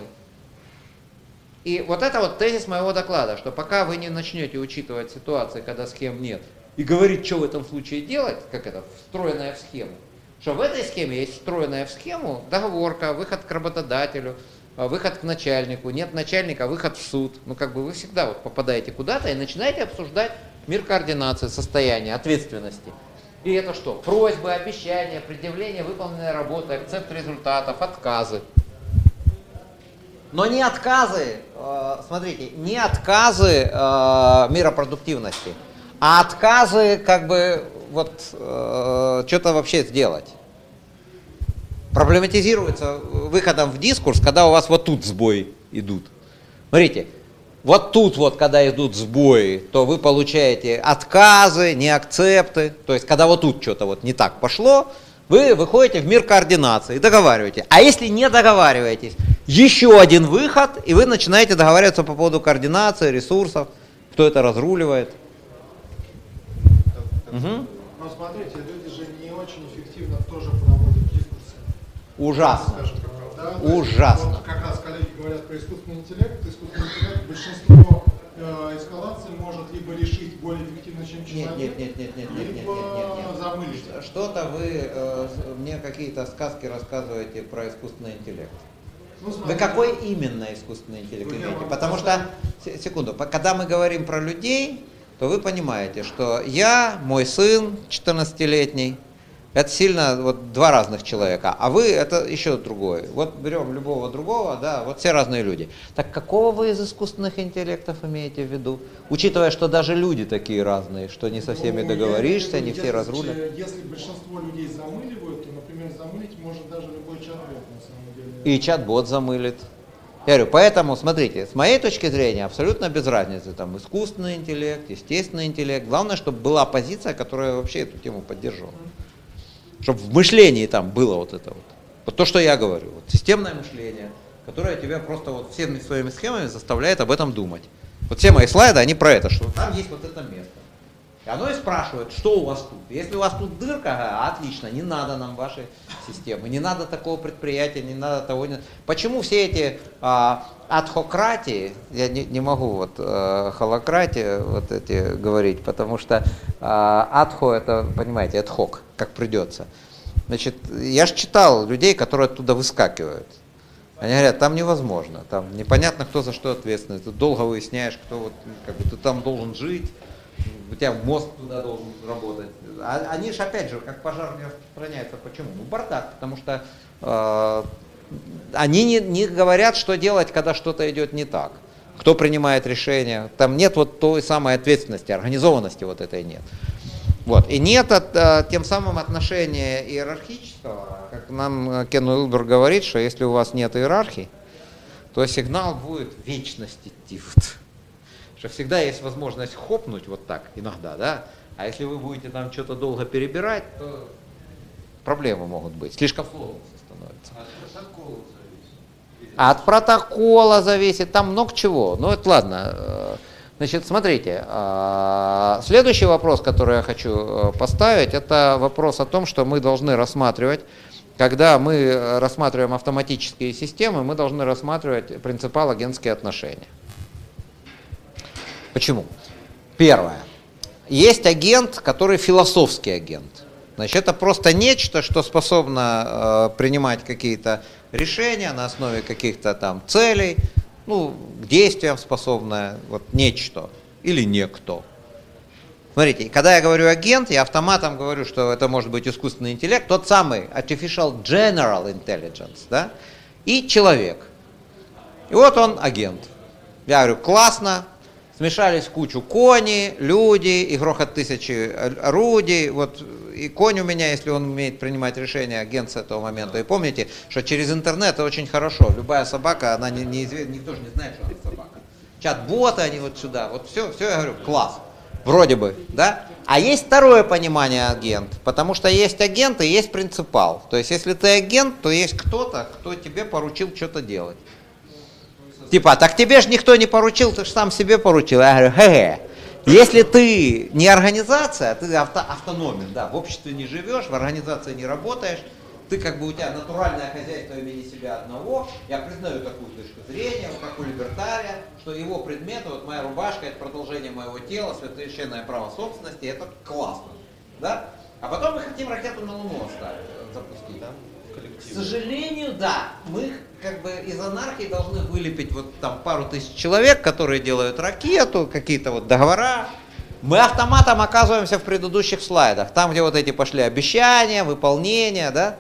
И вот это вот тезис моего доклада, что пока вы не начнете учитывать ситуации, когда схем нет, и говорить, что в этом случае делать, как это, встроенное в схему, что в этой схеме есть встроенная в схему договорка, выход к работодателю, выход к начальнику, нет начальника, выход в суд. Ну как бы вы всегда вот попадаете куда-то и начинаете обсуждать мир координации, состояния, ответственности. И это что? Просьбы, обещания, предъявление выполненной работы, акцепт результатов, отказы. Но не отказы, э, смотрите, не отказы э, миропродуктивности, а отказы как бы вот э, что-то вообще сделать. Проблематизируется выходом в дискурс, когда у вас вот тут сбои идут. Смотрите, вот тут вот, когда идут сбои, то вы получаете отказы, неакцепты. То есть, когда вот тут что-то вот не так пошло, вы выходите в мир координации и договариваете. А если не договариваетесь, еще один выход, и вы начинаете договариваться по поводу координации, ресурсов, кто это разруливает. Угу. Но смотрите, люди же не очень эффективно тоже проводят дискурсы. Ужасно. Скажем, да? Ужасно. Вот как раз коллеги говорят про искусственный интеллект. Искусственный интеллект большинство э, эскалаций может либо решить более эффективно, чем человек, Нет, нет, нет, нет, нет, нет, нет, либо нет, нет. замылить. Что-то вы э, мне какие-то сказки рассказываете про искусственный интеллект. Ну, Вы какой именно искусственный интеллект Ну, я имеете? вам Потому просто- что, секунду, когда мы говорим про людей, то вы понимаете, что я, мой сын четырнадцатилетний, это сильно вот два разных человека, а вы это еще другое. Вот берем любого другого, да, вот все разные люди. Так какого вы из искусственных интеллектов имеете в виду? Учитывая, что даже люди такие разные, что не со всеми Ну, я договоришься, имею в не виду, все если- разрулят. Если большинство людей замыливают, то, например, замылить может даже любой чат-бот на самом деле. И чат-бот замылит. Я говорю, поэтому, смотрите, с моей точки зрения, абсолютно без разницы, там, искусственный интеллект, естественный интеллект. Главное, чтобы была позиция, которая вообще эту тему поддерживала. Чтобы в мышлении там было вот это вот. Вот то, что я говорю. Вот системное мышление, которое тебя просто вот всеми своими схемами заставляет об этом думать. Вот все мои слайды, они про это, что там есть вот это место. И оно и спрашивает, что у вас тут. Если у вас тут дырка, ага, отлично, не надо нам вашей системы, не надо такого предприятия, не надо того. Не... Почему все эти а, адхократии, я не, не могу вот а, холократии вот эти говорить, потому что а, адхо это, понимаете, адхок, как придется. Значит, я же читал людей, которые оттуда выскакивают. Они говорят, там невозможно, там непонятно, кто за что ответственный. Ты долго выясняешь, кто вот, как бы ты там должен жить. У тебя мозг туда должен работать. А они же, опять же, как пожар не распространяется. Почему? Ну, бардак, потому что э, они не, не говорят, что делать, когда что-то идет не так. Кто принимает решение. Там нет вот той самой ответственности, организованности вот этой нет. Вот. И нет от, тем самым отношения иерархического, как нам Кен Уилбер говорит, что если у вас нет иерархии, то сигнал будет вечность идти. Вот. Что всегда есть возможность хопнуть вот так иногда, да? А если вы будете там что-то долго перебирать, то проблемы могут быть. Слишком сложно становится. От протокола зависит. От протокола зависит, там много чего. Ну это ладно. Значит, смотрите, следующий вопрос, который я хочу поставить, это вопрос о том, что мы должны рассматривать, когда мы рассматриваем автоматические системы, мы должны рассматривать принципал-агентские отношения. Почему? Первое. Есть агент, который философский агент. Значит, это просто нечто, что способно э, принимать какие-то решения на основе каких-то там целей, ну, к действиям способное, вот нечто или некто. Смотрите, когда я говорю агент, я автоматом говорю, что это может быть искусственный интеллект, тот самый Artificial General Intelligence, да, и человек. И вот он агент. Я говорю, классно, смешались в кучу кони, люди, и грохот тысячи орудий, вот, и конь у меня, если он умеет принимать решения, агент с этого момента. И помните, что через интернет это очень хорошо. Любая собака, она не, неизвестна, никто же не знает, что она собака. Чат-боты, они вот сюда, вот все, все, я говорю, класс, вроде бы, да? А есть второе понимание агент, потому что есть агент и есть принципал. То есть, если ты агент, то есть кто-то, кто тебе поручил что-то делать. Типа, так тебе же никто не поручил, ты же сам себе поручил. Я говорю, хе-хе. Если ты не организация, ты авто, автономен, да, в обществе не живешь, в организации не работаешь, ты как бы у тебя натуральное хозяйство имени себя одного, я признаю такую точку зрения, вот как у либертария, что его предметы, вот моя рубашка, это продолжение моего тела, священное право собственности, это классно, да? А потом мы хотим ракету на Луну оставить, запустить, да? К сожалению, да, мы как бы из анархии должны вылепить вот там пару тысяч человек, которые делают ракету, какие-то вот договора. Мы автоматом оказываемся в предыдущих слайдах, там, где вот эти пошли обещания, выполнения, да.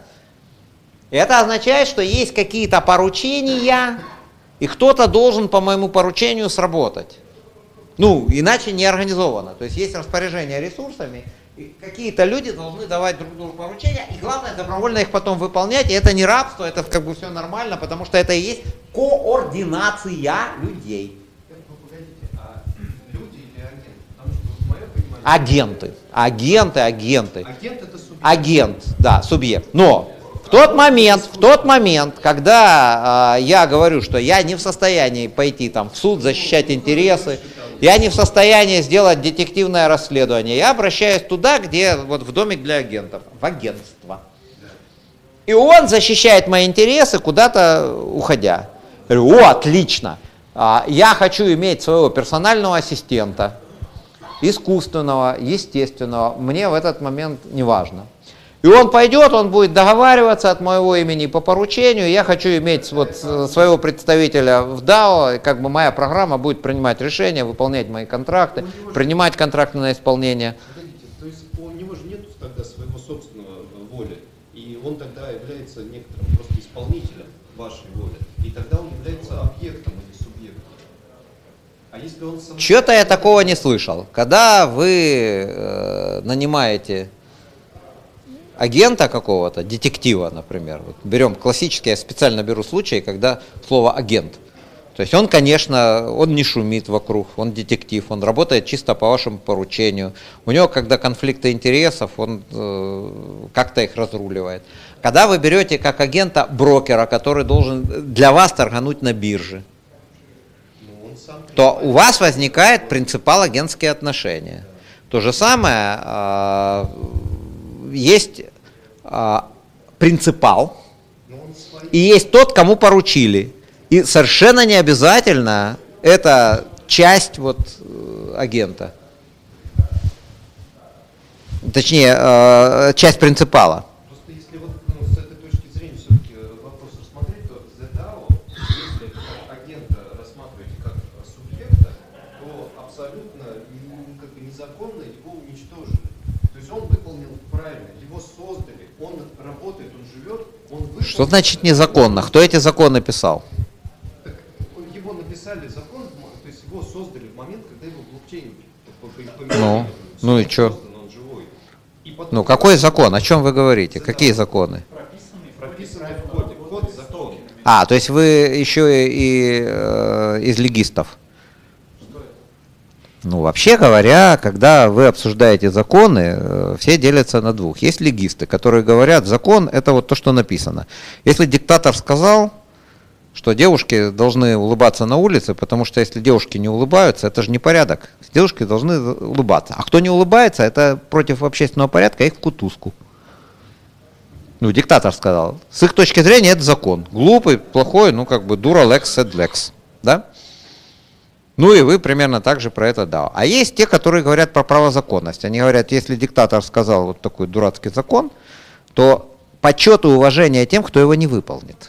И это означает, что есть какие-то поручения, и кто-то должен по моему поручению сработать. Ну, иначе не организовано. То есть есть распоряжение ресурсами, и какие-то люди должны давать друг другу поручения, и главное добровольно их потом выполнять. И это не рабство, это как бы все нормально, потому что это и есть координация людей. Погодите, а люди или агент? Потому что вот мое понимание... Агенты, агенты, агенты. Агент это субъект. Агент, да, субъект. Но в тот момент, в тот момент, когда э, я говорю, что я не в состоянии пойти там в суд, защищать интересы, я не в состоянии сделать детективное расследование, я обращаюсь туда, где вот в домик для агентов, в агентство. И он защищает мои интересы, куда-то уходя. Я говорю, о, отлично, я хочу иметь своего персонального ассистента, искусственного, естественного, мне в этот момент не важно. И он пойдет, он будет договариваться от моего имени по поручению, я хочу иметь вот своего представителя в дао, как бы моя программа будет принимать решения, выполнять мои контракты, принимать контракты на исполнение. Погодите, то есть у него же нет тогда своего собственного воли, и он тогда является некоторым просто исполнителем вашей воли, и тогда он является объектом, а не субъектом. А если он сам... Чего-то я такого не слышал. Когда вы э, нанимаете агента какого-то, детектива, например, вот берем классический, я специально беру случаи, когда слово агент. То есть он, конечно, он не шумит вокруг, он детектив, он работает чисто по вашему поручению. У него, когда конфликты интересов, он э, как-то их разруливает. Когда вы берете как агента брокера, который должен для вас торгануть на бирже, то у вас возникает принципал агентские отношения. То же самое, э, есть э, принципал, и есть тот, кому поручили. И совершенно не обязательно это часть вот, э, агента. Точнее, э, часть принципала. Просто если вот ну, с этой точки зрения все-таки вопрос рассмотреть, то The дао, если как агента рассматриваете как субъекта, то абсолютно как бы незаконно его уничтожили. То есть он выполнил правильно, его создали, он работает, он живет, он выполнил. Что значит незаконно? Кто эти законы писал? Так, его написали закон, то есть его создали в момент, когда его блокчейн поменяли. Ну, ну и что? Он живой. И потом, Ну какой закон? О чем вы говорите? Какие законы? прописанный в коде, код закон. А, то есть вы еще и э, из легистов? Ну, вообще говоря, когда вы обсуждаете законы, э, все делятся на двух. Есть легисты, которые говорят, закон это вот то, что написано. Если диктатор сказал, что девушки должны улыбаться на улице, потому что если девушки не улыбаются, это же не порядок. Девушки должны улыбаться. А кто не улыбается, это против общественного порядка, их в кутузку. Ну, диктатор сказал. С их точки зрения это закон. Глупый, плохой, ну как бы дура lex sed lex. Да? Ну и вы примерно так же про это да. А есть те, которые говорят про правозаконность. Они говорят, если диктатор сказал вот такой дурацкий закон, то почет и уважение тем, кто его не выполнит.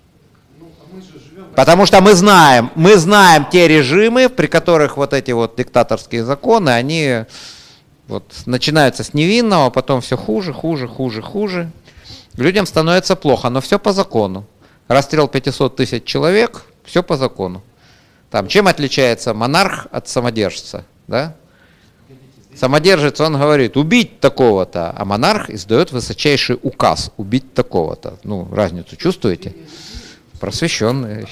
Потому что мы знаем, мы знаем те режимы, при которых вот эти вот диктаторские законы, они вот начинаются с невинного, потом все хуже, хуже, хуже, хуже. Людям становится плохо, но все по закону. Расстрел пятьсот тысяч человек, все по закону. Там, чем отличается монарх от самодержца? Да? Самодержец, он говорит, убить такого-то, а монарх издает высочайший указ, убить такого-то. Ну, разницу чувствуете? Просвещенные.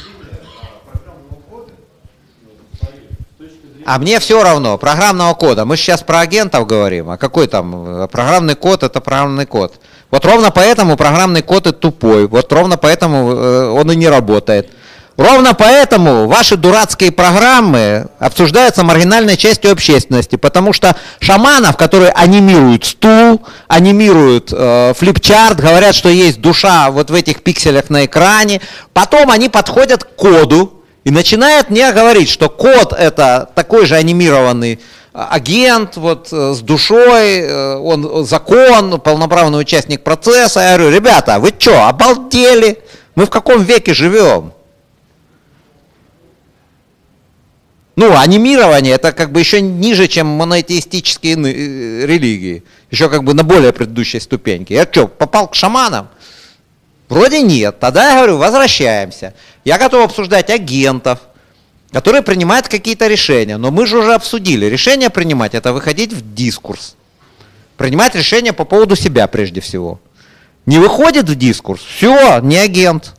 А мне все равно, программного кода. Мы сейчас про агентов говорим, а какой там? Программный код это программный код. Вот ровно поэтому программный код это тупой, вот ровно поэтому он и не работает. Ровно поэтому ваши дурацкие программы обсуждаются маргинальной частью общественности, потому что шаманов, которые анимируют стул, анимируют э, флипчарт, говорят, что есть душа вот в этих пикселях на экране, потом они подходят к коду и начинают мне говорить, что код это такой же анимированный агент вот, с душой, он закон, полноправный участник процесса. Я говорю, ребята, вы что, обалдели? Мы в каком веке живем? Ну, анимирование это как бы еще ниже, чем монотеистические религии. Еще как бы на более предыдущей ступеньке. Я что, попал к шаманам? Вроде нет. Тогда я говорю, возвращаемся. Я готов обсуждать агентов, которые принимают какие-то решения. Но мы же уже обсудили. Решение принимать это выходить в дискурс. Принимать решения по поводу себя прежде всего. Не выходит в дискурс, все, не агент.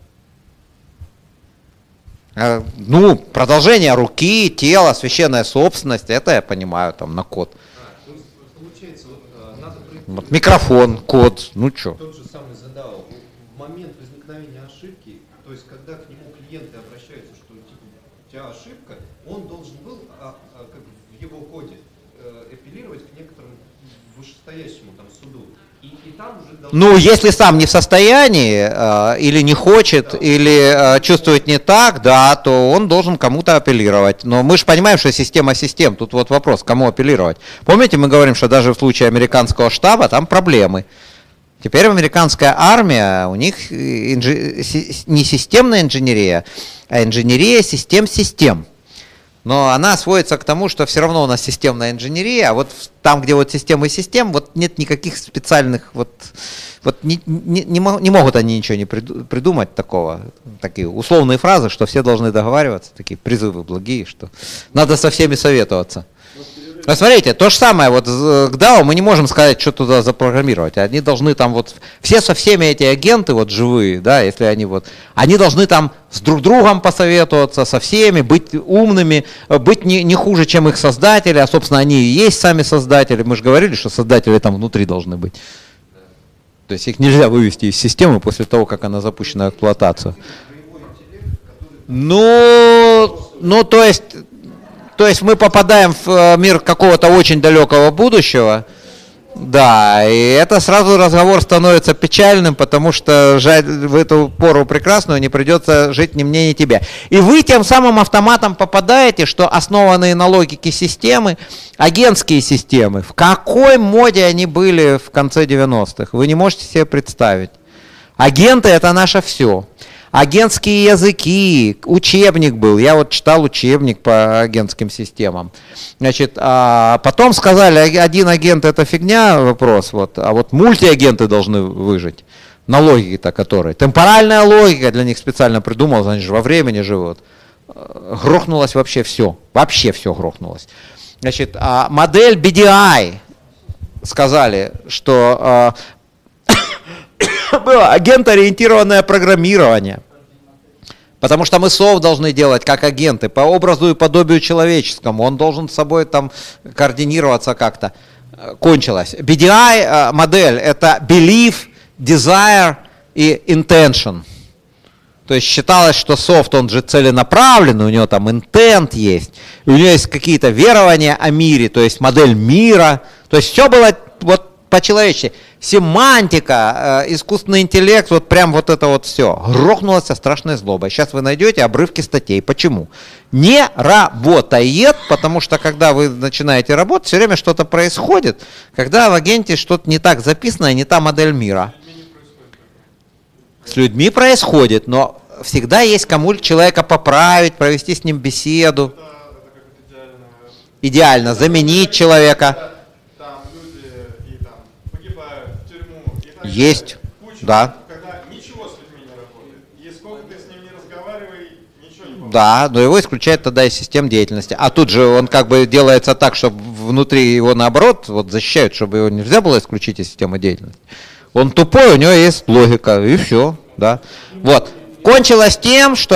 Ну, продолжение руки, тела, священная собственность, это я понимаю, там, на код. А, то есть, получается, вот, надо вот, микрофон, код, ну что. Тот же самый задал. В момент возникновения ошибки, то есть, когда к нему клиенты обращаются, что типа, у тебя ошибка, он должен был а, а, как в его коде э, апеллировать к некоторому вышестоящему там, суду. И, и там уже должен... Ну, если сам не в состоянии, э, или не хочет, да. или э, чувствует не так, да, то он должен кому-то апеллировать. Но мы же понимаем, что система систем. Тут вот вопрос, кому апеллировать. Помните, мы говорим, что даже в случае американского штаба там проблемы. Теперь американская армия, у них инжи... не системная инженерия, а инженерия систем систем. Но она сводится к тому, что все равно у нас системная инженерия, а вот там, где вот системы систем, вот нет никаких специальных, вот, вот не, не, не, не могут они ничего не придумать такого, такие условные фразы, что все должны договариваться, такие призывы благие, что надо со всеми советоваться. Но смотрите, то же самое, вот к дао мы не можем сказать, что туда запрограммировать. Они должны там вот, все со всеми эти агенты вот живые, да, если они вот, они должны там с друг другом посоветоваться, со всеми, быть умными, быть не, не хуже, чем их создатели, а собственно они и есть сами создатели. Мы же говорили, что создатели там внутри должны быть. То есть их нельзя вывести из системы после того, как она запущена в эксплуатацию. Ну, ну то есть... То есть мы попадаем в мир какого-то очень далекого будущего, да, и это сразу разговор становится печальным, потому что жаль, в эту пору прекрасную не придется жить ни мне, ни тебе. И вы тем самым автоматом попадаете, что основанные на логике системы, агентские системы, в какой моде они были в конце девяностых, вы не можете себе представить. Агенты это наше все. агентские языки, учебник был. Я вот читал учебник по агентским системам. Значит, а потом сказали, один агент это фигня, вопрос, вот, а вот мультиагенты должны выжить. На логике-то которой. Темпоральная логика для них специально придумалась, они же во времени живут. Грохнулось вообще все. Вообще все грохнулось. Значит, а модель би ди ай сказали, что э, было агент-ориентированное программирование. Потому что мы софт должны делать как агенты по образу и подобию человеческому. Он должен с собой там координироваться как-то. Кончилось. би ди ай э, модель это belief, desire и intention. То есть считалось, что софт, он же целенаправленный, у него там intent есть, у него есть какие-то верования о мире, то есть модель мира. То есть все было вот по-человечески. Семантика, э, искусственный интеллект, вот прям вот это вот все. Грохнулось со страшной злобой. Сейчас вы найдете обрывки статей. Почему? Не работает, потому что когда вы начинаете работать, все время что-то происходит, когда в агенте что-то не так записано, не та модель мира. С людьми происходит, но всегда есть кому человека поправить, провести с ним беседу. Это, это как идеально. Идеально заменить человека. Там люди и там погибают в тюрьму. И так Есть, куча, да. Когда ничего с людьми не работает. И сколько ты с ним не разговаривай, ничего не помогает. Да, но его исключает тогда из систем деятельности. А тут же он как бы делается так, чтобы внутри его наоборот вот защищают, чтобы его нельзя было исключить из системы деятельности. Он тупой, у него есть логика, и все, да. Вот. Кончилось тем, что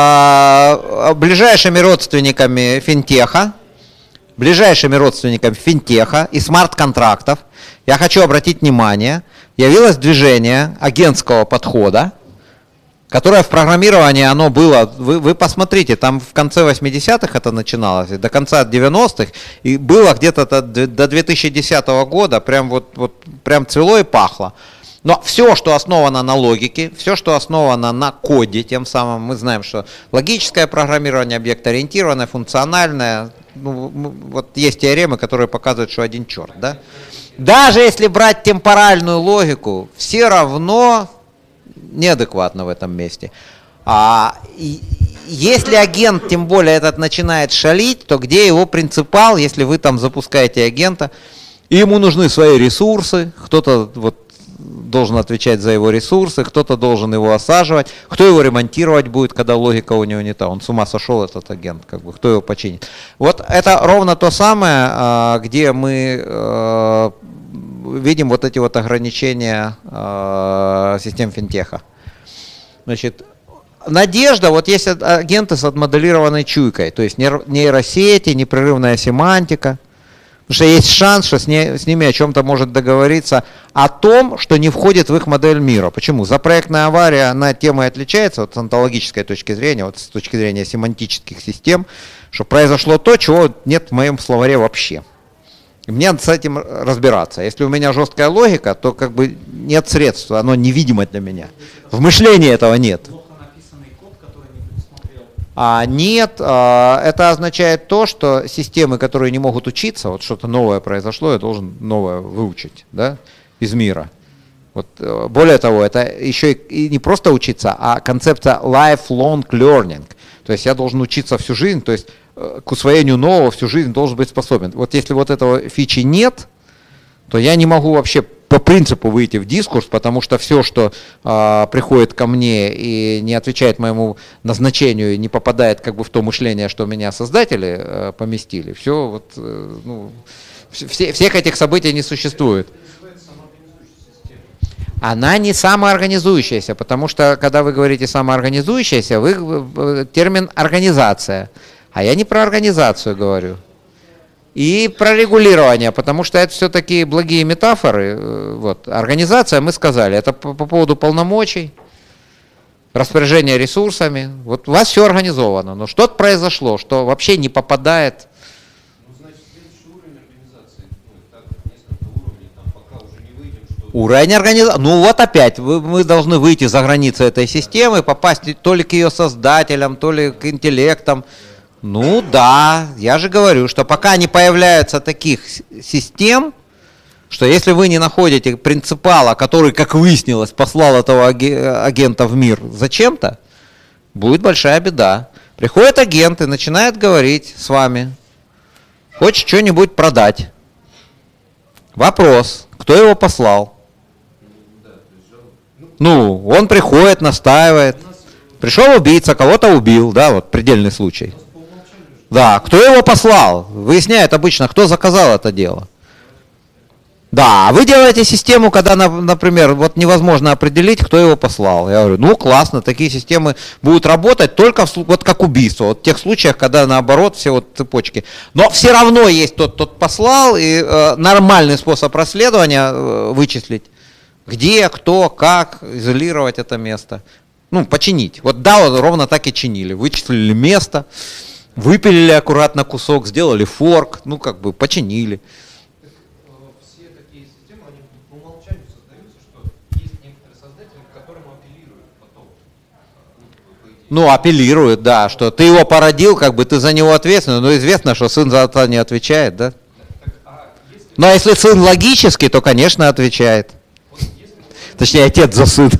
э, ближайшими родственниками финтеха, ближайшими родственниками финтеха и смарт-контрактов, я хочу обратить внимание, явилось движение агентского подхода, которое в программировании оно было, вы, вы посмотрите, там в конце восьмидесятых это начиналось, до конца девяностых, и было где-то до, до две тысячи десятого года, прям вот, вот прям цвело и пахло. Но все, что основано на логике, все, что основано на коде, тем самым мы знаем, что логическое программирование, объект-ориентированное, функциональное, ну, вот есть теоремы, которые показывают, что один черт, да? Даже если брать темпоральную логику, все равно неадекватно в этом месте. А и, если агент, тем более этот, начинает шалить, то где его принципал, если вы там запускаете агента, и ему нужны свои ресурсы, кто-то вот должен отвечать за его ресурсы, кто-то должен его осаживать, кто его ремонтировать будет, когда логика у него не та, он с ума сошел, этот агент, как бы, кто его починит. Вот это ровно то самое, где мы видим вот эти вот ограничения систем финтеха. Значит, надежда, вот есть агенты с отмоделированной чуйкой, то есть нейросети, непрерывная семантика. Потому что есть шанс, что с, не, с ними о чем-то может договориться о том, что не входит в их модель мира. Почему? Запроектная авария, она темой отличается вот, с онтологической точки зрения, вот с точки зрения семантических систем, что произошло то, чего нет в моем словаре вообще. И мне надо с этим разбираться. Если у меня жесткая логика, то как бы нет средств, оно невидимо для меня. В мышлении этого нет. А нет, это означает то, что системы, которые не могут учиться, вот что-то новое произошло, я должен новое выучить, да, из мира. Вот, более того, это еще и не просто учиться, а концепция lifelong learning. То есть я должен учиться всю жизнь, то есть к усвоению нового всю жизнь должен быть способен. Вот если вот этого фичи нет, то я не могу вообще по принципу выйти в дискурс, потому что все, что э, приходит ко мне и не отвечает моему назначению, не попадает как бы в то мышление, что меня создатели э, поместили, все вот, э, ну, все, всех этих событий не существует. Она не самоорганизующаяся, потому что, когда вы говорите самоорганизующаяся, вы термин организация, а я не про организацию говорю. И про регулирование, потому что это все-таки благие метафоры. Вот. Организация, мы сказали, это по, по поводу полномочий, распоряжения ресурсами. Вот у вас все организовано, но что-то произошло, что вообще не попадает. Ну, значит, следующий уровень организации, ну, так, несколько уровней, там, пока уже не выйдем, что... Уровень организации, ну вот опять, вы, мы должны выйти за границы этой системы, попасть то ли к ее создателям, то ли к интеллектам. Ну да, я же говорю, что пока не появляются таких систем, что если вы не находите принципала, который, как выяснилось, послал этого агента в мир зачем-то, будет большая беда. Приходит агент и начинает говорить с вами. Хочет что-нибудь продать. Вопрос, кто его послал? Ну, он приходит, настаивает. Пришел убийца, кого-то убил, да, вот предельный случай. Да, кто его послал? Выясняет обычно, кто заказал это дело. Да, вы делаете систему, когда, например, вот невозможно определить, кто его послал. Я говорю, ну классно, такие системы будут работать только в, вот как убийство, вот в тех случаях, когда наоборот все вот цепочки. Но все равно есть тот, тот послал, и э, нормальный способ расследования э, вычислить, где, кто, как, изолировать это место. Ну, починить. Вот да, вот ровно так и чинили. Вычислили место, выпилили аккуратно кусок, сделали форк, ну как бы починили. Ну, апеллирует, да, что ты его породил, как бы ты за него ответственен, но известно, что сын за это не отвечает, да? Но если сын логический, то, конечно, отвечает. Точнее, отец за сына.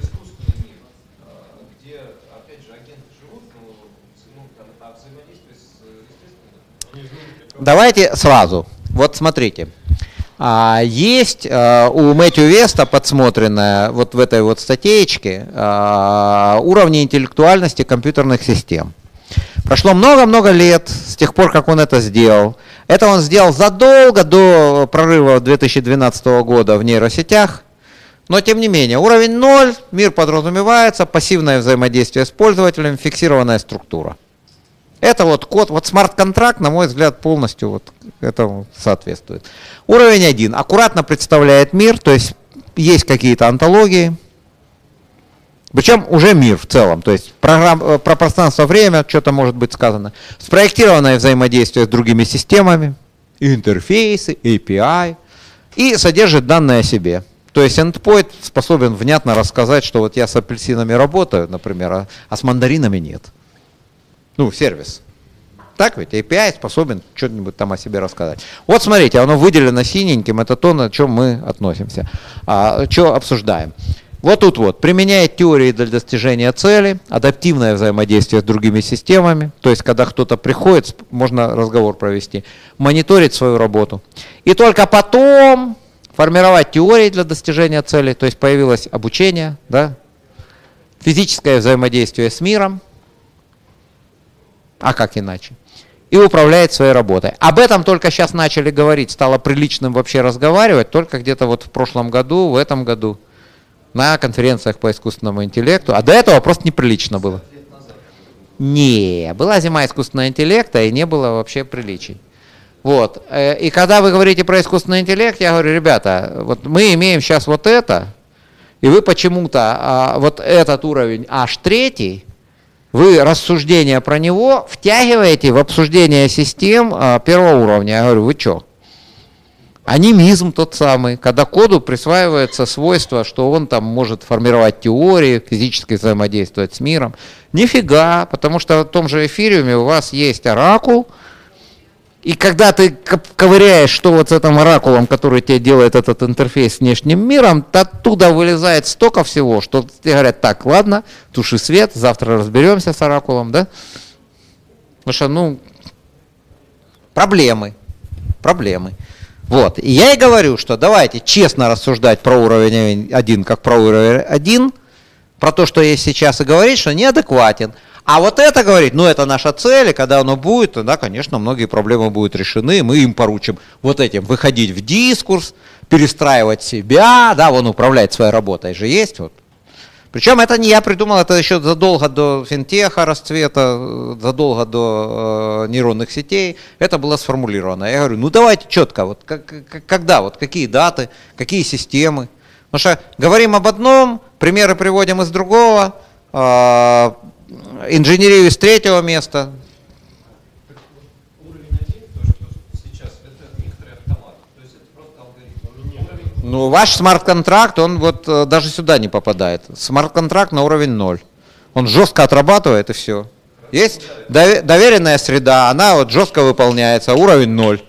Давайте сразу. Вот смотрите. А, есть а, у Мэтью Веста подсмотренная вот в этой вот статейке а, уровни интеллектуальности компьютерных систем. Прошло много-много лет с тех пор, как он это сделал. Это он сделал задолго до прорыва две тысячи двенадцатого года в нейросетях. Но тем не менее, уровень ноль, мир подразумевается, пассивное взаимодействие с пользователем, фиксированная структура. Это вот код, вот смарт-контракт, на мой взгляд, полностью вот этому соответствует. Уровень один. Аккуратно представляет мир, то есть есть какие-то антологии. Причем уже мир в целом, то есть программ, про пространство-время что-то может быть сказано. Спроектированное взаимодействие с другими системами, интерфейсы, эй пи ай. И содержит данные о себе. То есть endpoint способен внятно рассказать, что вот я с апельсинами работаю, например, а, а с мандаринами нет. Ну, сервис. Так ведь? эй пи ай способен что-нибудь там о себе рассказать. Вот смотрите, оно выделено синеньким, это то, на чем мы относимся. А, что обсуждаем? Вот тут вот. Применяет теории для достижения цели, адаптивное взаимодействие с другими системами. То есть, когда кто-то приходит, можно разговор провести. Мониторить свою работу. И только потом формировать теории для достижения цели. То есть, появилось обучение, да? Физическое взаимодействие с миром. А как иначе? И управляет своей работой. Об этом только сейчас начали говорить, стало приличным вообще разговаривать, только где-то вот в прошлом году, в этом году, на конференциях по искусственному интеллекту. А до этого просто неприлично было. Не, была зима искусственного интеллекта, и не было вообще приличий. Вот. И когда вы говорите про искусственный интеллект, я говорю, ребята, вот мы имеем сейчас вот это, и вы почему-то вот этот уровень аж третий, вы рассуждения про него втягиваете в обсуждение систем а, первого уровня. Я говорю, вы что? Анимизм тот самый, когда коду присваивается свойство, что он там может формировать теории, физически взаимодействовать с миром. Нифига, потому что в том же эфириуме у вас есть оракул, и когда ты ковыряешь, что вот с этим оракулом, который тебе делает этот интерфейс с внешним миром, оттуда вылезает столько всего, что тебе говорят, так, ладно, туши свет, завтра разберемся с оракулом, да? Потому что, ну, проблемы, проблемы. Вот, и я и говорю, что давайте честно рассуждать про уровень один, как про уровень один, про то, что есть сейчас, и говорить, что неадекватен. А вот это говорит, ну это наша цель, и когда оно будет, тогда, конечно, многие проблемы будут решены, мы им поручим вот этим выходить в дискурс, перестраивать себя, да, он управляет своей работой же есть. Вот. Причем это не я придумал, это еще задолго до финтеха расцвета, задолго до э, нейронных сетей, это было сформулировано. Я говорю, ну давайте четко, вот как, когда, вот какие даты, какие системы. Потому что говорим об одном, примеры приводим из другого, э, инженерию из третьего места. Уровень один, то, что сейчас, это некоторый автомат. То есть это просто алгоритм. Ну, ваш смарт-контракт, он вот даже сюда не попадает. Смарт-контракт на уровень ноль. Он жестко отрабатывает и все. Есть доверенная среда, она вот жестко выполняется, уровень ноль.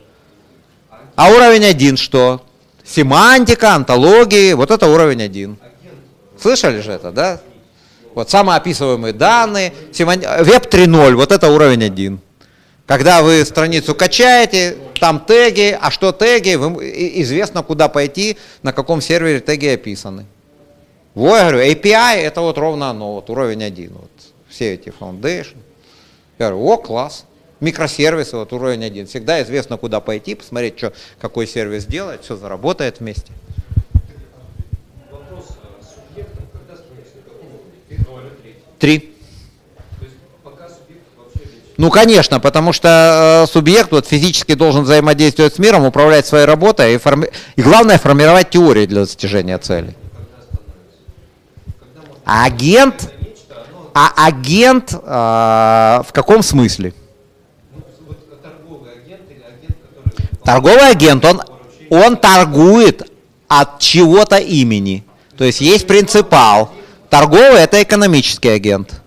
А уровень один что? Семантика, антологии, вот это уровень один. Слышали же это, да? Вот самоописываемые данные, веб три ноль, вот это уровень один. Когда вы страницу качаете, там теги, а что теги, вы, известно, куда пойти, на каком сервере теги описаны. Вот я говорю, эй пи ай это вот ровно оно, вот уровень один. Вот, все эти foundation. Я говорю, о, класс. Микросервисы, вот уровень один. Всегда известно, куда пойти, посмотреть, что, какой сервис делает, все заработает вместе. Вопрос субъектом, когда становится на каком уровне? Первый или третий? Три. То есть пока субъект вообще речь. Ну, конечно, потому что э, субъект вот, физически должен взаимодействовать с миром, управлять своей работой и, форми... и главное, формировать теории для достижения цели. Когда становится? Когда можно... А агент, Нечто, оно... а агент э, в каком смысле? Ну, вот торговый агент или агент, который... Торговый агент, он, он торгует от чего-то имени. То есть есть принципал. Торговый – это экономический агент.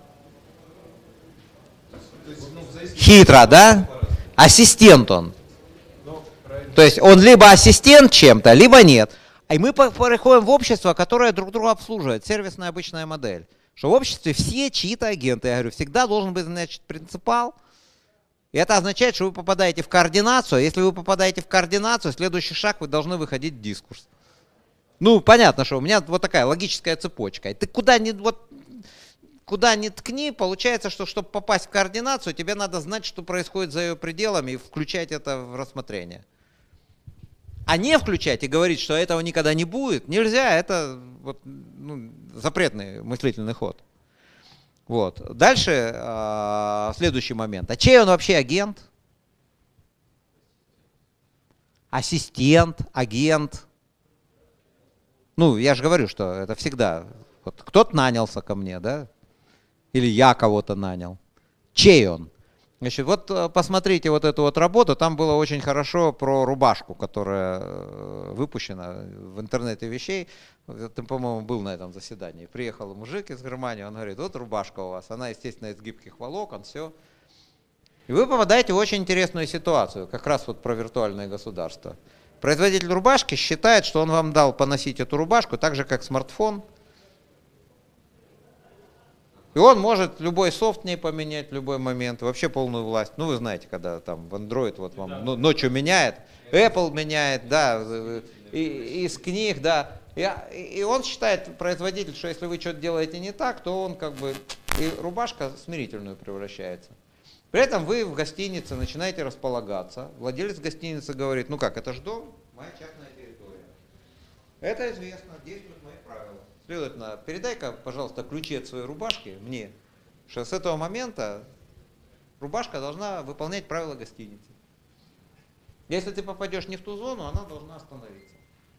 Хитро, да? Ассистент он. То есть он либо ассистент чем-то, либо нет. И мы переходим в общество, которое друг друга обслуживает. Сервисная обычная модель. Что в обществе все чьи-то агенты. Я говорю, всегда должен быть, значит, принципал. И это означает, что вы попадаете в координацию. Если вы попадаете в координацию, следующий шаг вы должны выходить в дискурс. Ну, понятно, что у меня вот такая логическая цепочка. И ты куда ни, вот, куда ни ткни, получается, что чтобы попасть в координацию, тебе надо знать, что происходит за ее пределами и включать это в рассмотрение. А не включать и говорить, что этого никогда не будет, нельзя. Это вот, ну, запретный мыслительный ход. Вот. Дальше э, следующий момент. А чей он вообще агент? Ассистент, агент. Ну, я же говорю, что это всегда. Вот, кто-то нанялся ко мне, да? Или я кого-то нанял. Чей он? Значит, вот посмотрите вот эту вот работу. Там было очень хорошо про рубашку, которая выпущена в интернете вещей. Ты, по-моему, был на этом заседании. Приехал мужик из Германии, он говорит, вот рубашка у вас. Она, естественно, из гибких волокон, все. И вы попадаете в очень интересную ситуацию, как раз вот про виртуальное государство. Производитель рубашки считает, что он вам дал поносить эту рубашку так же, как смартфон. И он может любой софт в ней поменять в любой момент, вообще полную власть. Ну, вы знаете, когда там в Android вот вам ну, ночью меняет, Apple меняет, да, и, из книг, да. И, и он считает, производитель, что если вы что-то делаете не так, то он как бы, и рубашка в смирительную превращается. При этом вы в гостинице начинаете располагаться. Владелец гостиницы говорит, ну как, это же дом, моя частная территория. Это известно, действуют мои правила. Следовательно, передай-ка, пожалуйста, ключи от своей рубашки мне, что с этого момента рубашка должна выполнять правила гостиницы. Если ты попадешь не в ту зону, она должна остановиться.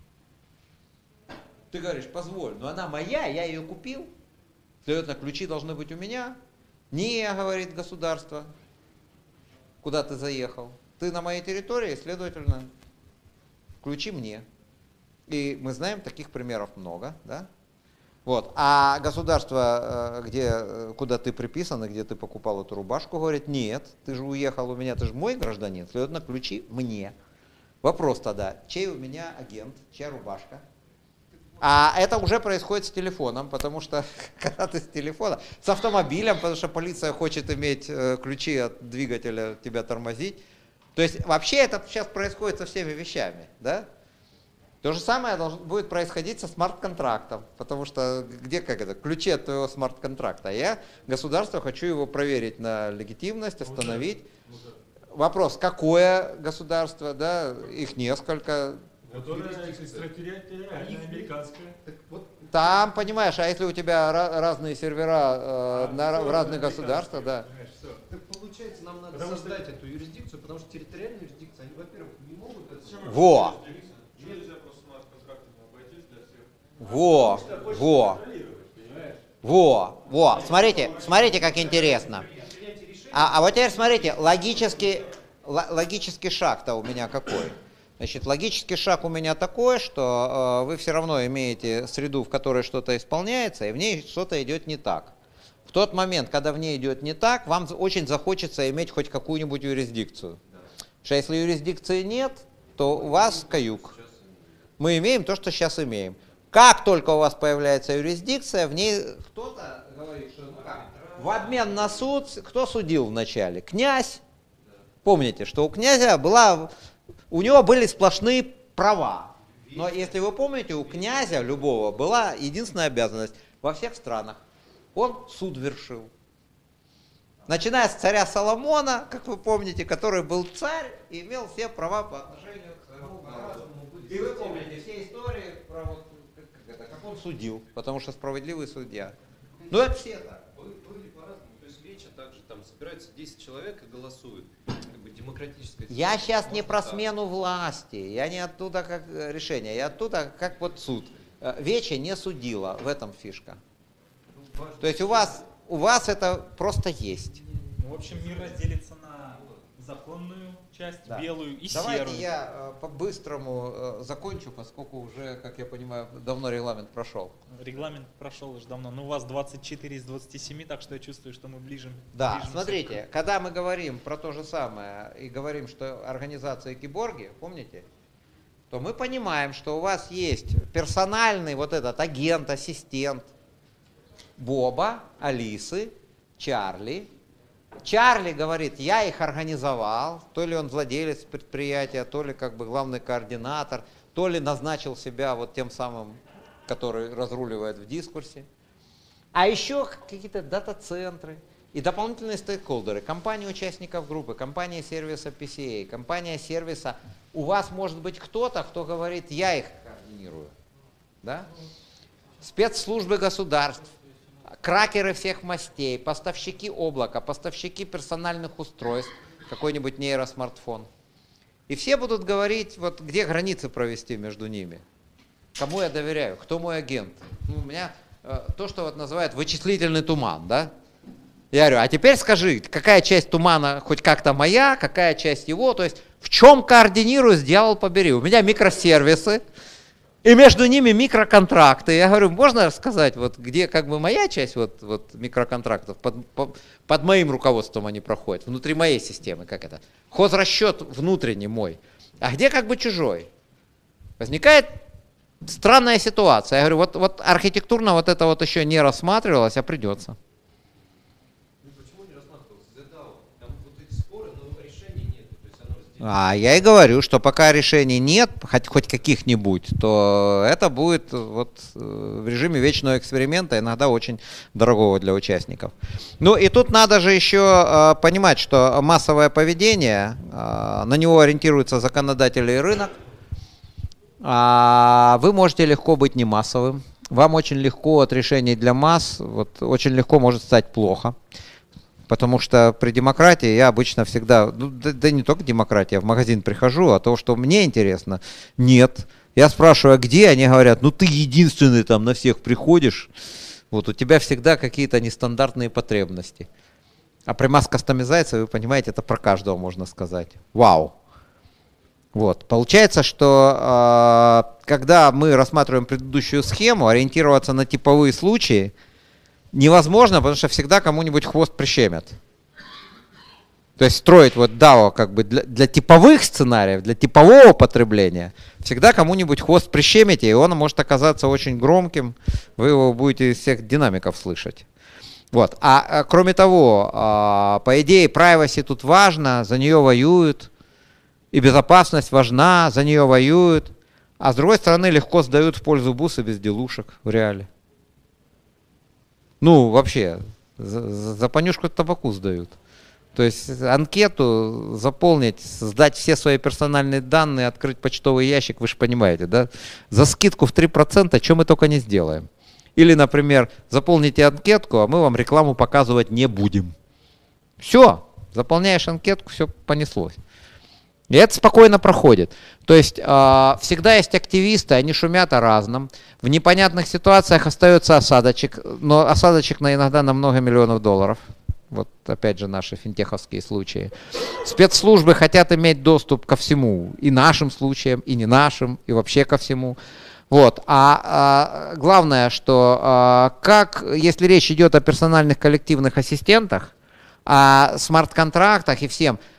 Ты говоришь, позволь, но она моя, я ее купил. Следовательно, ключи должны быть у меня. Не, говорит государство, куда ты заехал. Ты на моей территории, следовательно, ключи мне. И мы знаем, таких примеров много, да? Вот. А государство, где, куда ты приписан, и где ты покупал эту рубашку, говорит, нет, ты же уехал у меня, ты же мой гражданин, следовательно, ключи мне. Вопрос тогда, чей у меня агент, чья рубашка? А это уже происходит с телефоном, потому что когда ты с телефона, с автомобилем, потому что полиция хочет иметь ключи от двигателя, тебя тормозить. То есть вообще это сейчас происходит со всеми вещами, да? То же самое должно, будет происходить со смарт-контрактом, потому что где как это, ключи от твоего смарт-контракта. Я, государство, хочу его проверить на легитимность, остановить. Вопрос, какое государство, да, их несколько. Которая экстратерриториальная, американская. Там, понимаешь, а если у тебя разные сервера э, на, в разных государствах, да. Так получается, нам надо потому создать что... эту юрисдикцию, потому что территориальная юрисдикция, они, во-первых, не могут это... Во! Нельзя просто смарт-контрактами обойтись для всех. Во! Во! Во! Во! Смотрите, смотрите, как интересно. А, а вот теперь смотрите, логический, логический шаг-то у меня какой? Значит, логический шаг у меня такой, что э, вы все равно имеете среду, в которой что-то исполняется, и в ней что-то идет не так. В тот момент, когда в ней идет не так, вам очень захочется иметь хоть какую-нибудь юрисдикцию. Потому что если юрисдикции нет, то у вас каюк. Мы имеем то, что сейчас имеем. Как только у вас появляется юрисдикция, в ней кто-то говорит, что ну, как, в обмен на суд, кто судил вначале? Князь. Помните, что у князя была, у него были сплошные права. Но если вы помните, у князя любого была единственная обязанность во всех странах. Он суд вершил. Начиная с царя Соломона, как вы помните, который был царь и имел все права по отношению к своему народу. И вы помните все истории про вот, как, как, это, как он судил, потому что справедливый судья. Ну это все так. Были по-разному. То есть вечер также там собираются десять человек и голосуют. Как бы демократическая система. Я сейчас не Можно про так. смену власти, я не оттуда как решение, я оттуда как вот суд. Вече не судила, в этом фишка. То есть у вас, у вас это просто есть. В общем, мир разделится на законную часть, Да. белую и Давайте серую. я э, по-быстрому э, закончу, поскольку уже, как я понимаю, давно регламент прошел. Регламент прошел уже давно. Ну, у вас двадцать четыре из двадцати семи, так что я чувствую, что мы ближе. Да, ближе смотрите, когда мы говорим про то же самое и говорим, что организация киборги, помните, то мы понимаем, что у вас есть персональный вот этот агент, ассистент Боба, Алисы, Чарли. Чарли говорит, я их организовал, то ли он владелец предприятия, то ли как бы главный координатор, то ли назначил себя вот тем самым, который разруливает в дискурсе. А еще какие-то дата-центры и дополнительные стейкхолдеры, компании участников группы, компания сервиса пи си эй, компания сервиса. У вас может быть кто-то, кто говорит, я их координирую. Да? Спецслужбы государств, кракеры всех мастей, поставщики облака, поставщики персональных устройств, какой-нибудь нейросмартфон. И все будут говорить, вот где границы провести между ними. Кому я доверяю, кто мой агент. Ну, у меня э, то, что вот называют вычислительный туман, да? Я говорю, а теперь скажи, какая часть тумана хоть как-то моя, какая часть его, то есть в чем координируюсь, дьявол побери. У меня микросервисы, и между ними микроконтракты. Я говорю, можно сказать, вот где как бы моя часть вот, вот микроконтрактов, под, под, под моим руководством они проходят, внутри моей системы, как это? Хозрасчет внутренний мой. А где как бы чужой? Возникает странная ситуация. Я говорю, вот, вот архитектурно вот это вот еще не рассматривалось, а придется. Почему не рассматривалось? ЗДАО. Там вот эти споры, но решений нет. То есть оно разделено. А я и говорю, что пока решений нет, хоть, хоть каких-нибудь, то это будет вот в режиме вечного эксперимента, иногда очень дорогого для участников. Ну и тут надо же еще э, понимать, что массовое поведение, э, на него ориентируются законодатели и рынок. А вы можете легко быть не массовым. Вам очень легко от решений для масс, вот, очень легко может стать плохо. Потому что при демократии я обычно всегда, ну, да, да не только демократия, в магазин прихожу, а то, что мне интересно, нет. Я спрашиваю, а где? Они говорят, ну ты единственный там на всех приходишь. Вот у тебя всегда какие-то нестандартные потребности. А при масс-кастомизации, вы понимаете, это про каждого можно сказать. Вау. Вот. Получается, что э, когда мы рассматриваем предыдущую схему, ориентироваться на типовые случаи невозможно, потому что всегда кому-нибудь хвост прищемят. То есть строить вот дао как бы для, для типовых сценариев, для типового потребления, всегда кому-нибудь хвост прищемите, и он может оказаться очень громким, вы его будете из всех динамиков слышать. Вот. А, а кроме того, а, по идее, privacy тут важно, за нее воюют. И безопасность важна, за нее воюют. А с другой стороны, легко сдают в пользу буса без делушек в реале. Ну, вообще, за, за понюшку табаку сдают. То есть анкету заполнить, сдать все свои персональные данные, открыть почтовый ящик, вы же понимаете, да? За скидку в три процента, что мы только не сделаем. Или, например, заполните анкетку, а мы вам рекламу показывать не будем. Все, заполняешь анкетку, все понеслось. И это спокойно проходит. То есть э, всегда есть активисты, они шумят о разном. В непонятных ситуациях остается осадочек, но осадочек на иногда на много миллионов долларов. Вот опять же наши финтеховские случаи. Спецслужбы хотят иметь доступ ко всему, и нашим случаям, и не нашим, и вообще ко всему. Вот. А, а главное, что а, как, если речь идет о персональных коллективных ассистентах, о смарт-контрактах и всем,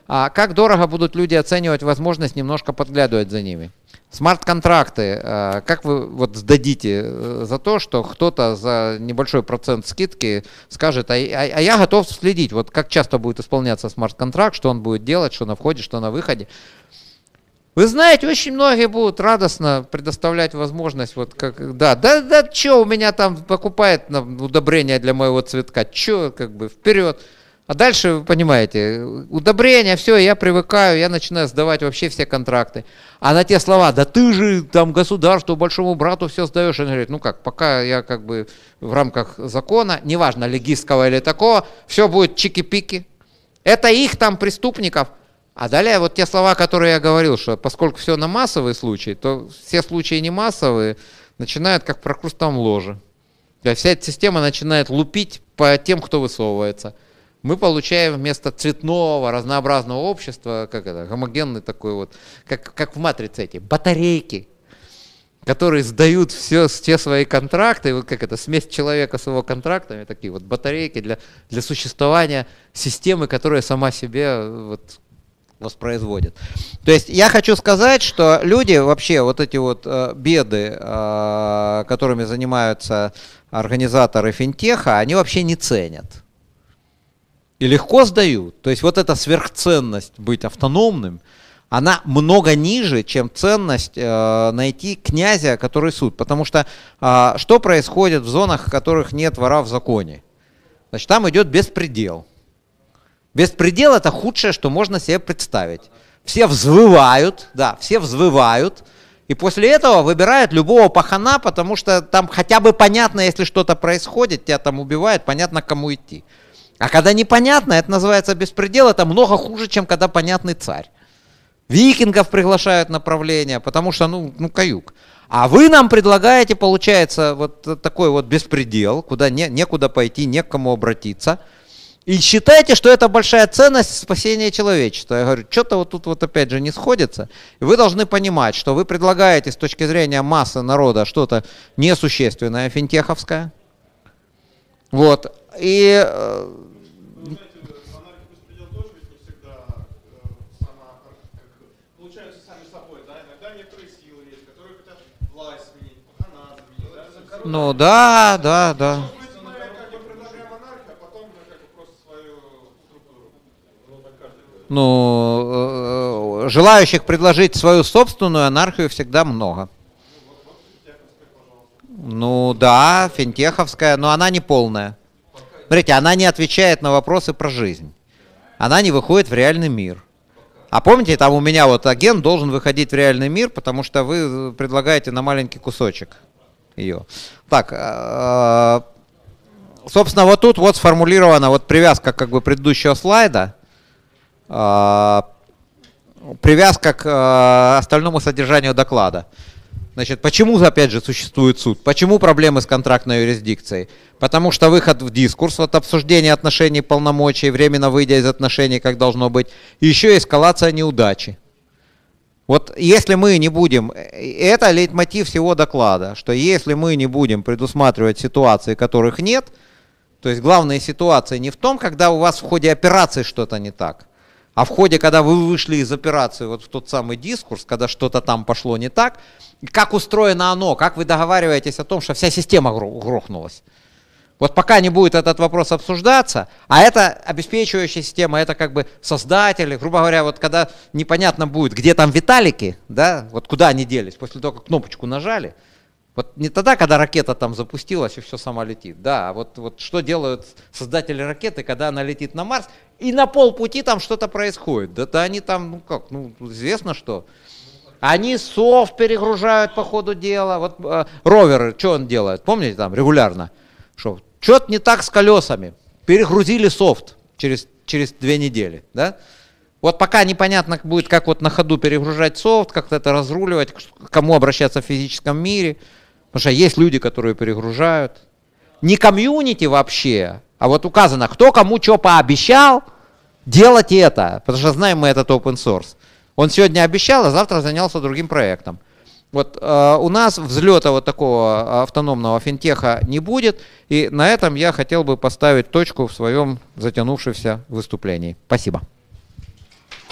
А как дорого будут люди оценивать возможность немножко подглядывать за ними? Смарт-контракты, как вы вот сдадите за то, что кто-то за небольшой процент скидки скажет, а, а, а я готов следить, вот как часто будет исполняться смарт-контракт, что он будет делать, что на входе, что на выходе. Вы знаете, очень многие будут радостно предоставлять возможность, вот как, да, да, да, что у меня там покупает на удобрения для моего цветка, что, как бы, вперед. А дальше, вы понимаете, удобрения, все, я привыкаю, я начинаю сдавать вообще все контракты. А на те слова, да ты же там государству, большому брату все сдаешь. Он говорит, ну как, пока я как бы в рамках закона, неважно, легистского или такого, все будет чики-пики. Это их там преступников. А далее вот те слова, которые я говорил, что поскольку все на массовые случаи, то все случаи не массовые начинают как в прокрустовом ложе. То есть вся эта система начинает лупить по тем, кто высовывается. Мы получаем вместо цветного, разнообразного общества, как это, гомогенный такой вот, как, как в матрице эти, батарейки, которые сдают все, все свои контракты, вот как это, смесь человека с его контрактами, такие вот батарейки для, для существования системы, которая сама себе вот воспроизводит. То есть я хочу сказать, что люди вообще, вот эти вот э, беды, э, которыми занимаются организаторы финтеха, они вообще не ценят. И легко сдают. То есть вот эта сверхценность быть автономным, она много ниже, чем ценность э, найти князя, который суд. Потому что э, что происходит в зонах, в которых нет вора в законе? Значит, там идет беспредел. Беспредел — это худшее, что можно себе представить. Все взвывают, да, все взвывают. И после этого выбирают любого пахана, потому что там хотя бы понятно, если что-то происходит, тебя там убивают, понятно, к кому идти. А когда непонятно, это называется беспредел, это много хуже, чем когда понятный царь. Викингов приглашают на правление, потому что, ну, ну каюк. А вы нам предлагаете, получается, вот такой вот беспредел, куда не, некуда пойти, не к кому обратиться. И считаете, что это большая ценность спасения человечества. Я говорю, что-то вот тут вот опять же не сходится. И вы должны понимать, что вы предлагаете с точки зрения массы народа что-то несущественное, финтеховское. Вот. И... Ну, знаете, анархия беспредел тоже ведь не всегда э, сама, как, получаются сами собой, да? Иногда некоторые силы есть, которые хотят власть сменить, пахана заменить, да? Ну да, да, да. Может быть, мы как бы предлагаем анархию, а потом мы как бы просто свою структуру. Ну, так каждый говорит. Ну, э, желающих предложить свою собственную анархию всегда много. Ну да, финтеховская, но она не полная. Смотрите, она не отвечает на вопросы про жизнь. Она не выходит в реальный мир. А помните, там у меня вот агент должен выходить в реальный мир, потому что вы предлагаете на маленький кусочек ее. Так, э, собственно, вот тут вот сформулирована вот привязка как бы предыдущего слайда. Э, привязка к э, остальному содержанию доклада. Значит, почему, опять же, существует суд? Почему проблемы с контрактной юрисдикцией? Потому что выход в дискурс, вот обсуждение отношений, полномочий, временно выйдя из отношений, как должно быть, и еще эскалация неудачи. Вот если мы не будем, это лейтмотив всего доклада, что если мы не будем предусматривать ситуации, которых нет, то есть главные ситуации не в том, когда у вас в ходе операции что-то не так, а в ходе, когда вы вышли из операции вот в тот самый дискурс, когда что-то там пошло не так, как устроено оно, как вы договариваетесь о том, что вся система грохнулась. Вот пока не будет этот вопрос обсуждаться, а это обеспечивающая система, это как бы создатели, грубо говоря, вот когда непонятно будет, где там Виталики, да, вот куда они делись, после того, как кнопочку нажали, вот не тогда, когда ракета там запустилась и все сама летит, да, а вот, вот что делают создатели ракеты, когда она летит на Марс, и на полпути там что-то происходит, да, да они там, ну как, ну известно что. Они софт перегружают по ходу дела. Вот э, роверы, что он делает? Помните там регулярно? Что что-то не так с колесами. Перегрузили софт через, через две недели. Да? Вот пока непонятно будет, как вот на ходу перегружать софт, как-то это разруливать, к кому обращаться в физическом мире. Потому что есть люди, которые перегружают. Не комьюнити вообще, а вот указано, кто кому что пообещал, делать это. Потому что знаем мы этот open source. Он сегодня обещал, а завтра занялся другим проектом. Вот э, у нас взлета вот такого автономного финтеха не будет. И на этом я хотел бы поставить точку в своем затянувшемся выступлении. Спасибо.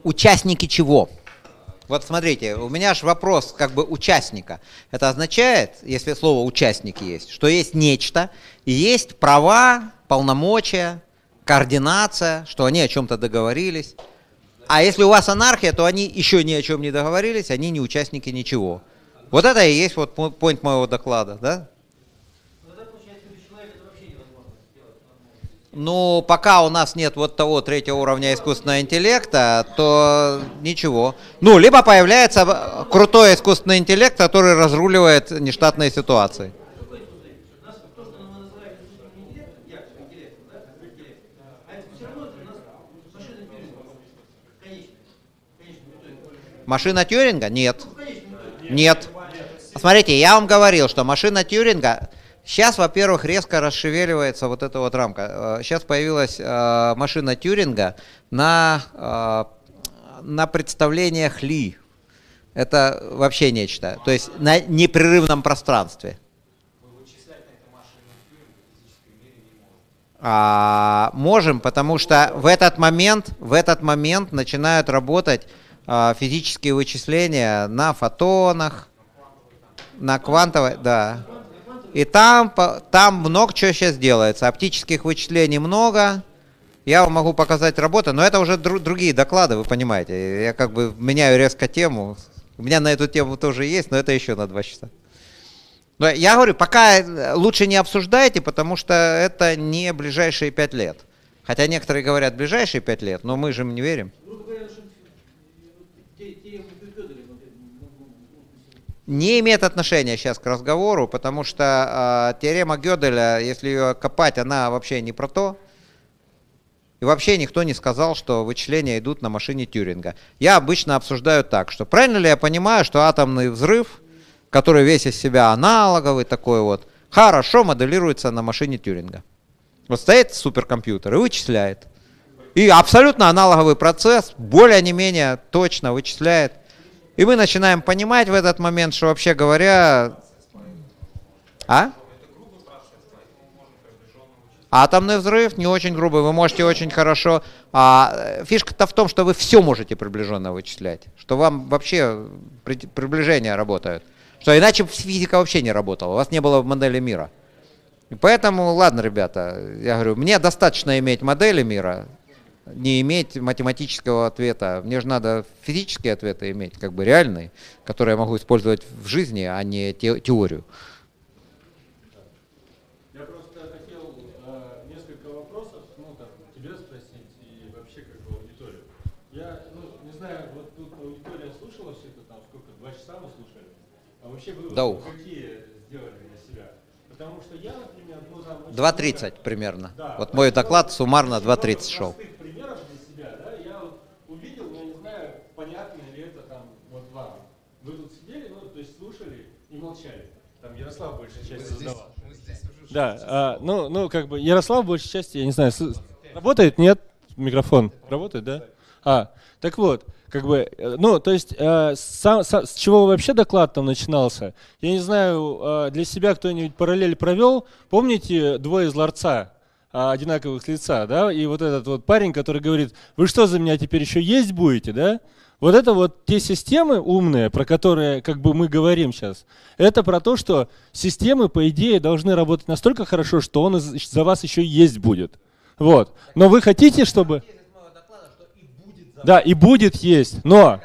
участники чего? Вот смотрите, у меня же вопрос как бы участника. Это означает, если слово участник есть, что есть нечто, и есть права, полномочия, координация, что они о чем-то договорились. А если у вас анархия, то они еще ни о чем не договорились, они не участники ничего. Вот это и есть вот point моего доклада, да? Ну, пока у нас нет вот того третьего уровня искусственного интеллекта, то ничего. Ну, либо появляется крутой искусственный интеллект, который разруливает нештатные ситуации. Машина Тьюринга? Нет. Нет. Смотрите, я вам говорил, что машина Тьюринга... Сейчас, во-первых, резко расшевеливается вот эта вот рамка. Сейчас появилась э, машина Тьюринга на, э, на представлениях Ли. Это вообще нечто. То есть на непрерывном пространстве. А, можем, потому что в этот момент, в этот момент начинают работать э, физические вычисления на фотонах, на квантовой, да. И там, там много чего сейчас делается. Оптических вычислений много. Я вам могу показать работу, но это уже дру, другие доклады, вы понимаете. Я как бы меняю резко тему. У меня на эту тему тоже есть, но это еще на два часа. Но я говорю, пока лучше не обсуждайте, потому что это не ближайшие пять лет. Хотя некоторые говорят ближайшие пять лет, но мы же им не верим. Не имеет отношения сейчас к разговору, потому что э, теорема Гёделя, если ее копать, она вообще не про то. И вообще никто не сказал, что вычисления идут на машине Тьюринга. Я обычно обсуждаю так, что правильно ли я понимаю, что атомный взрыв, который весь из себя аналоговый такой вот, хорошо моделируется на машине Тьюринга. Вот стоит суперкомпьютер и вычисляет. И абсолютно аналоговый процесс, более не менее точно вычисляет. И мы начинаем понимать в этот момент, что вообще говоря... А? Атомный взрыв не очень грубый, вы можете очень хорошо... А, фишка-то в том, что вы все можете приближенно вычислять, что вам вообще при, приближения работают. Что иначе физика вообще не работала, у вас не было модели мира. И поэтому, ладно, ребята, я говорю, мне достаточно иметь модели мира, не иметь математического ответа. Мне же надо физические ответы иметь, как бы реальные, которые я могу использовать в жизни, а не те, теорию. Я просто хотел э, несколько вопросов, ну, так, тебе спросить и вообще как бы аудиторию. Я, ну, не знаю, вот тут аудитория слушала все это, там, сколько, два часа вы слушали? А вообще вы да вот, какие сделали для себя? Потому что я, например, ну, там... два тридцать примерно. Да, вот мой доклад суммарно два тридцать шел. Молчали. Там Ярослав большей части задавал. Да, а, ну, ну, как бы Ярослав большей части, я не знаю, с... работает, нет? Микрофон работает, да? А, так вот, как бы, ну, то есть, э, сам, сам, с чего вообще доклад там начинался? Я не знаю, э, для себя кто-нибудь параллель провел? Помните двое из ларца, э, одинаковых лица, да? И вот этот вот парень, который говорит, вы что за меня теперь еще есть будете, да? Вот это вот те системы умные, про которые как бы мы говорим сейчас, это про то, что системы, по идее, должны работать настолько хорошо, что он за вас еще есть будет. Вот. Но вы хотите, чтобы... Да, и будет есть, но...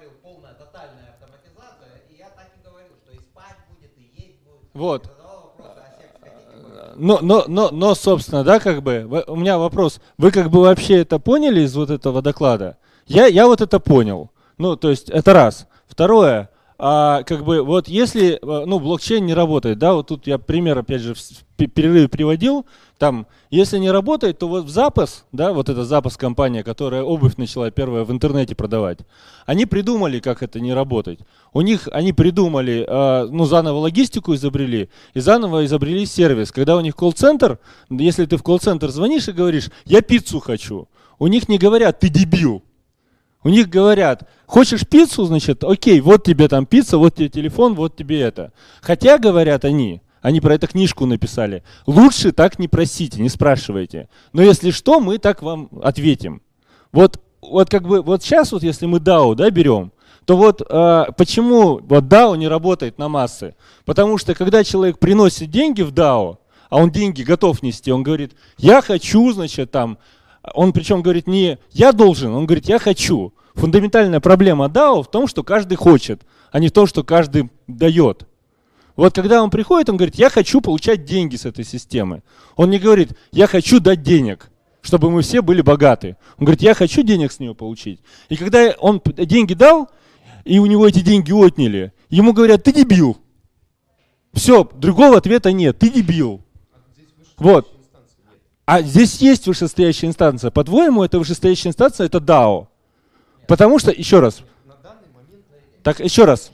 Вот. Но, но, но, но, собственно, да, как бы, у меня вопрос, вы как бы вообще это поняли из вот этого доклада? Я, я вот это понял. Ну, то есть это раз. Второе, а, как бы вот если, ну, блокчейн не работает, да, вот тут я пример, опять же, в перерыве приводил, там, если не работает, то вот в Запас, да, вот эта Запас компания, которая обувь начала первая в интернете продавать, они придумали, как это не работать. У них, они придумали, а, ну, заново логистику изобрели, и заново изобрели сервис. Когда у них колл-центр, если ты в колл-центр звонишь и говоришь, я пиццу хочу, у них не говорят, ты дебил. У них говорят, хочешь пиццу, значит, окей, вот тебе там пицца, вот тебе телефон, вот тебе это. Хотя, говорят они, они про это книжку написали, лучше так не просите, не спрашивайте. Но если что, мы так вам ответим. Вот вот как бы вот сейчас вот если мы дао, да, берем, то вот э, почему вот дао не работает на массы? Потому что когда человек приносит деньги в дао, а он деньги готов нести, он говорит, я хочу, значит, там, он причем говорит не я должен, он говорит, я хочу. Фундаментальная проблема дао в том, что каждый хочет, а не в том, что каждый дает. Вот когда он приходит, он говорит, я хочу получать деньги с этой системы. Он не говорит, я хочу дать денег, чтобы мы все были богаты. Он говорит, я хочу денег с нее получить. И когда он деньги дал, и у него эти деньги отняли, ему говорят, ты дебил. Все, другого ответа нет, ты дебил. Вот. А здесь есть вышестоящая инстанция. По-твоему, эта вышестоящая инстанция это дао. Потому что, еще раз. Так, еще раз.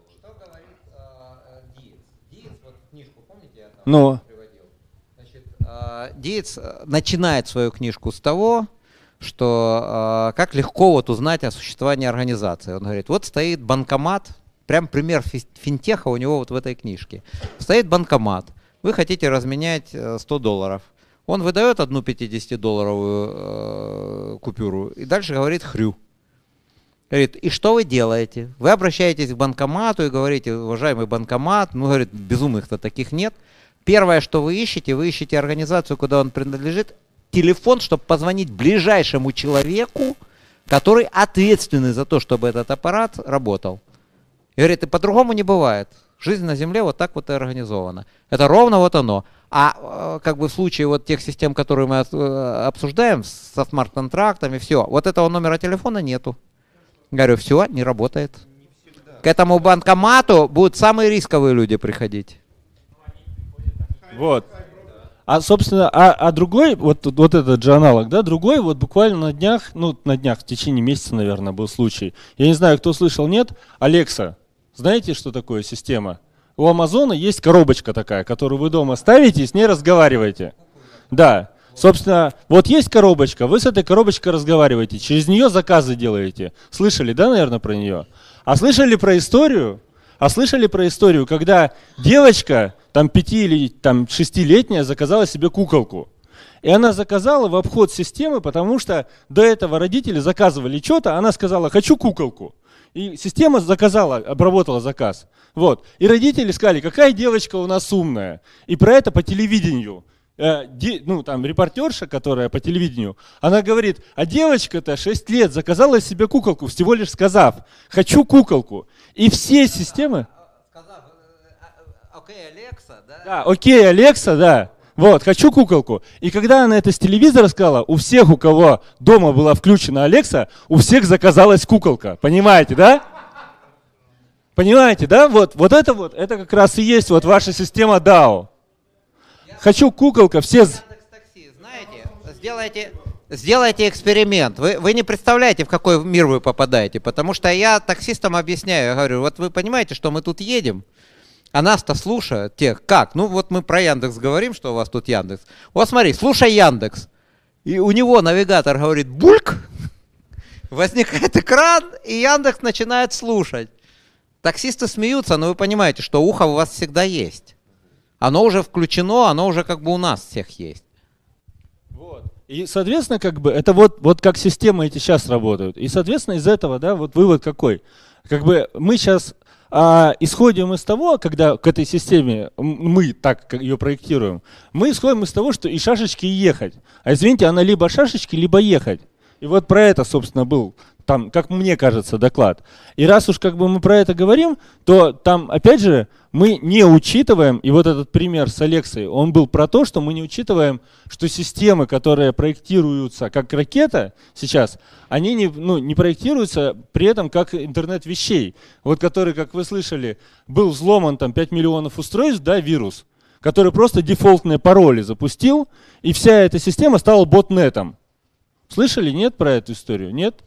Но. Диец начинает свою книжку с того, что э, как легко вот узнать о существовании организации. Он говорит, вот стоит банкомат, прям пример финтеха у него вот в этой книжке. Стоит банкомат, вы хотите разменять сто долларов. Он выдает одну пятидесятидолларовую э, купюру и дальше говорит хрю. Говорит, и что вы делаете? Вы обращаетесь к банкомату и говорите, уважаемый банкомат, ну, говорит, безумных-то таких нет. Первое, что вы ищете, вы ищете организацию, куда он принадлежит, телефон, чтобы позвонить ближайшему человеку, который ответственный за то, чтобы этот аппарат работал. И говорит, и по-другому не бывает. Жизнь на Земле вот так вот и организована. Это ровно вот оно. А как бы в случае вот тех систем, которые мы обсуждаем, со смарт-контрактами, все, вот этого номера телефона нету. Говорю, все, не работает. К этому банкомату будут самые рисковые люди приходить. Вот. А, собственно, а, а другой, вот, вот этот же аналог, да, другой, вот буквально на днях, ну, на днях, в течение месяца, наверное, был случай. Я не знаю, кто слышал, нет, Alexa. Знаете, что такое система? У Амазона есть коробочка такая, которую вы дома ставите и с ней разговариваете. Да. Собственно, вот есть коробочка, вы с этой коробочкой разговариваете, через нее заказы делаете. Слышали, да, наверное, про нее? А слышали про историю? А слышали про историю, когда девочка, там пяти или там шестилетняя, заказала себе куколку. И она заказала в обход системы, потому что до этого родители заказывали что-то, она сказала, хочу куколку. И система заказала, обработала заказ. Вот. И родители сказали, какая девочка у нас умная. И про это по телевидению. Э, де, ну, там, репортерша, которая по телевидению, она говорит, а девочка-то шесть лет заказала себе куколку, всего лишь сказав, хочу куколку. И все системы... Сказав, окей, Алекса, да? Да, окей, Алекса, да. Вот, хочу куколку. И когда она это с телевизора сказала, у всех, у кого дома была включена Алекса, у всех заказалась куколка. Понимаете, да? Понимаете, да? Вот, вот это вот, это как раз и есть вот ваша система дао. Хочу куколка, все... Яндекс.Такси, знаете, сделайте, сделайте эксперимент. Вы, вы не представляете, в какой мир вы попадаете, потому что я таксистам объясняю, я говорю, вот вы понимаете, что мы тут едем, а нас-то слушают тех, как? Ну вот мы про Яндекс говорим, что у вас тут Яндекс. Вот смотри, слушай Яндекс. И у него навигатор говорит бульк, возникает экран, и Яндекс начинает слушать. Таксисты смеются, но вы понимаете, что ухо у вас всегда есть. Оно уже включено, оно уже как бы у нас всех есть. Вот. И, соответственно, как бы это вот, вот как системы эти сейчас работают. И, соответственно, из этого, да, вот вывод какой? Как бы мы сейчас а, исходим из того, когда к этой системе мы так ее проектируем, мы исходим из того, что и шашечки, и ехать. А извините, она либо шашечки, либо ехать. И вот про это, собственно, был там, как мне кажется, доклад. И раз уж как бы мы про это говорим, то там, опять же, мы не учитываем, и вот этот пример с Алексой, он был про то, что мы не учитываем, что системы, которые проектируются как ракета сейчас, они не, ну, не проектируются при этом как интернет вещей. Вот который, как вы слышали, был взломан там пять миллионов устройств, да, вирус, который просто дефолтные пароли запустил, и вся эта система стала ботнетом. Слышали, нет, про эту историю? Нет?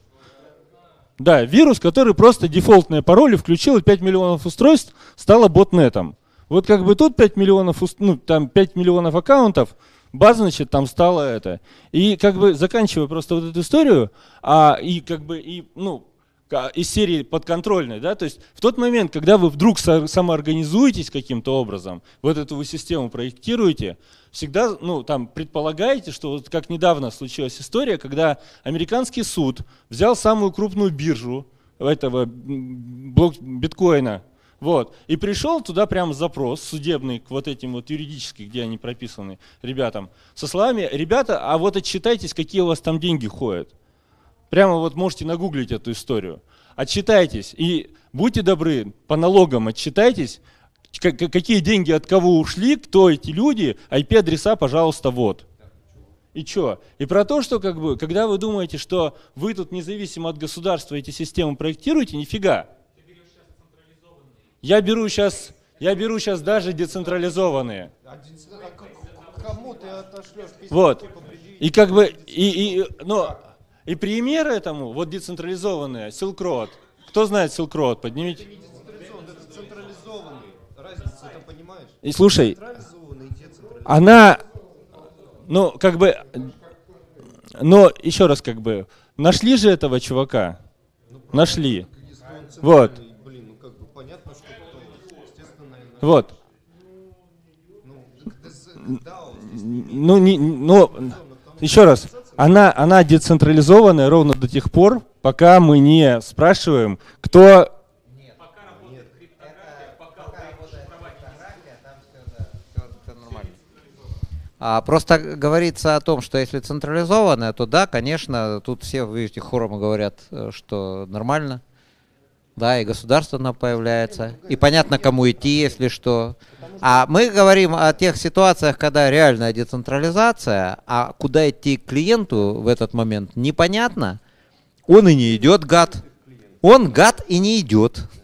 Да, вирус, который просто дефолтные пароли включил, и пять миллионов устройств стало ботнетом. Вот как бы тут пять миллионов, ну, там пять миллионов аккаунтов, база, значит, там стало это. И как бы заканчивая просто вот эту историю, а, и как бы, и, ну, из серии подконтрольной, да, то есть в тот момент, когда вы вдруг самоорганизуетесь каким-то образом, вот эту вы систему проектируете, всегда, ну, там, предполагаете, что вот как недавно случилась история, когда американский суд взял самую крупную биржу этого блок биткоина, вот, и пришел туда прям запрос судебный к вот этим вот юридическим, где они прописаны, ребятам, со словами: ребята, а вот отчитайтесь, какие у вас там деньги ходят. Прямо вот можете нагуглить эту историю. Отчитайтесь и будьте добры, по налогам отчитайтесь, какие деньги от кого ушли, кто эти люди, ай пи-адреса, пожалуйста, вот. И что? И про то, что как бы, когда вы думаете, что вы тут независимо от государства эти системы проектируете, нифига. Я беру сейчас, я беру сейчас даже децентрализованные. Кому ты отошлешь письмо? Вот. И как бы, и, и, но, и пример этому, вот децентрализованные, Silk Road. Кто знает Silk Road? Поднимите. Это не децентрализованный, это централизованный. Разница, ты понимаешь? И слушай, Централизованный и децентрализованный. она, ну, как бы, но еще раз, как бы, нашли же этого чувака? Нашли. Если он центральный, Вот. блин, ну как бы понятно, что кто, естественно, наверное. Вот. Ну, да, Ну, не, ну, еще раз, она, она децентрализованная ровно до тех пор, пока мы не спрашиваем, кто... А просто говорится о том, что если централизованное, то да, конечно, тут все, вы видите, хором говорят, что нормально. Да, и государство нам появляется, и понятно, кому идти, если что. А мы говорим о тех ситуациях, когда реальная децентрализация, а куда идти к клиенту в этот момент непонятно. Он и не идет, гад. Он гад и не идет.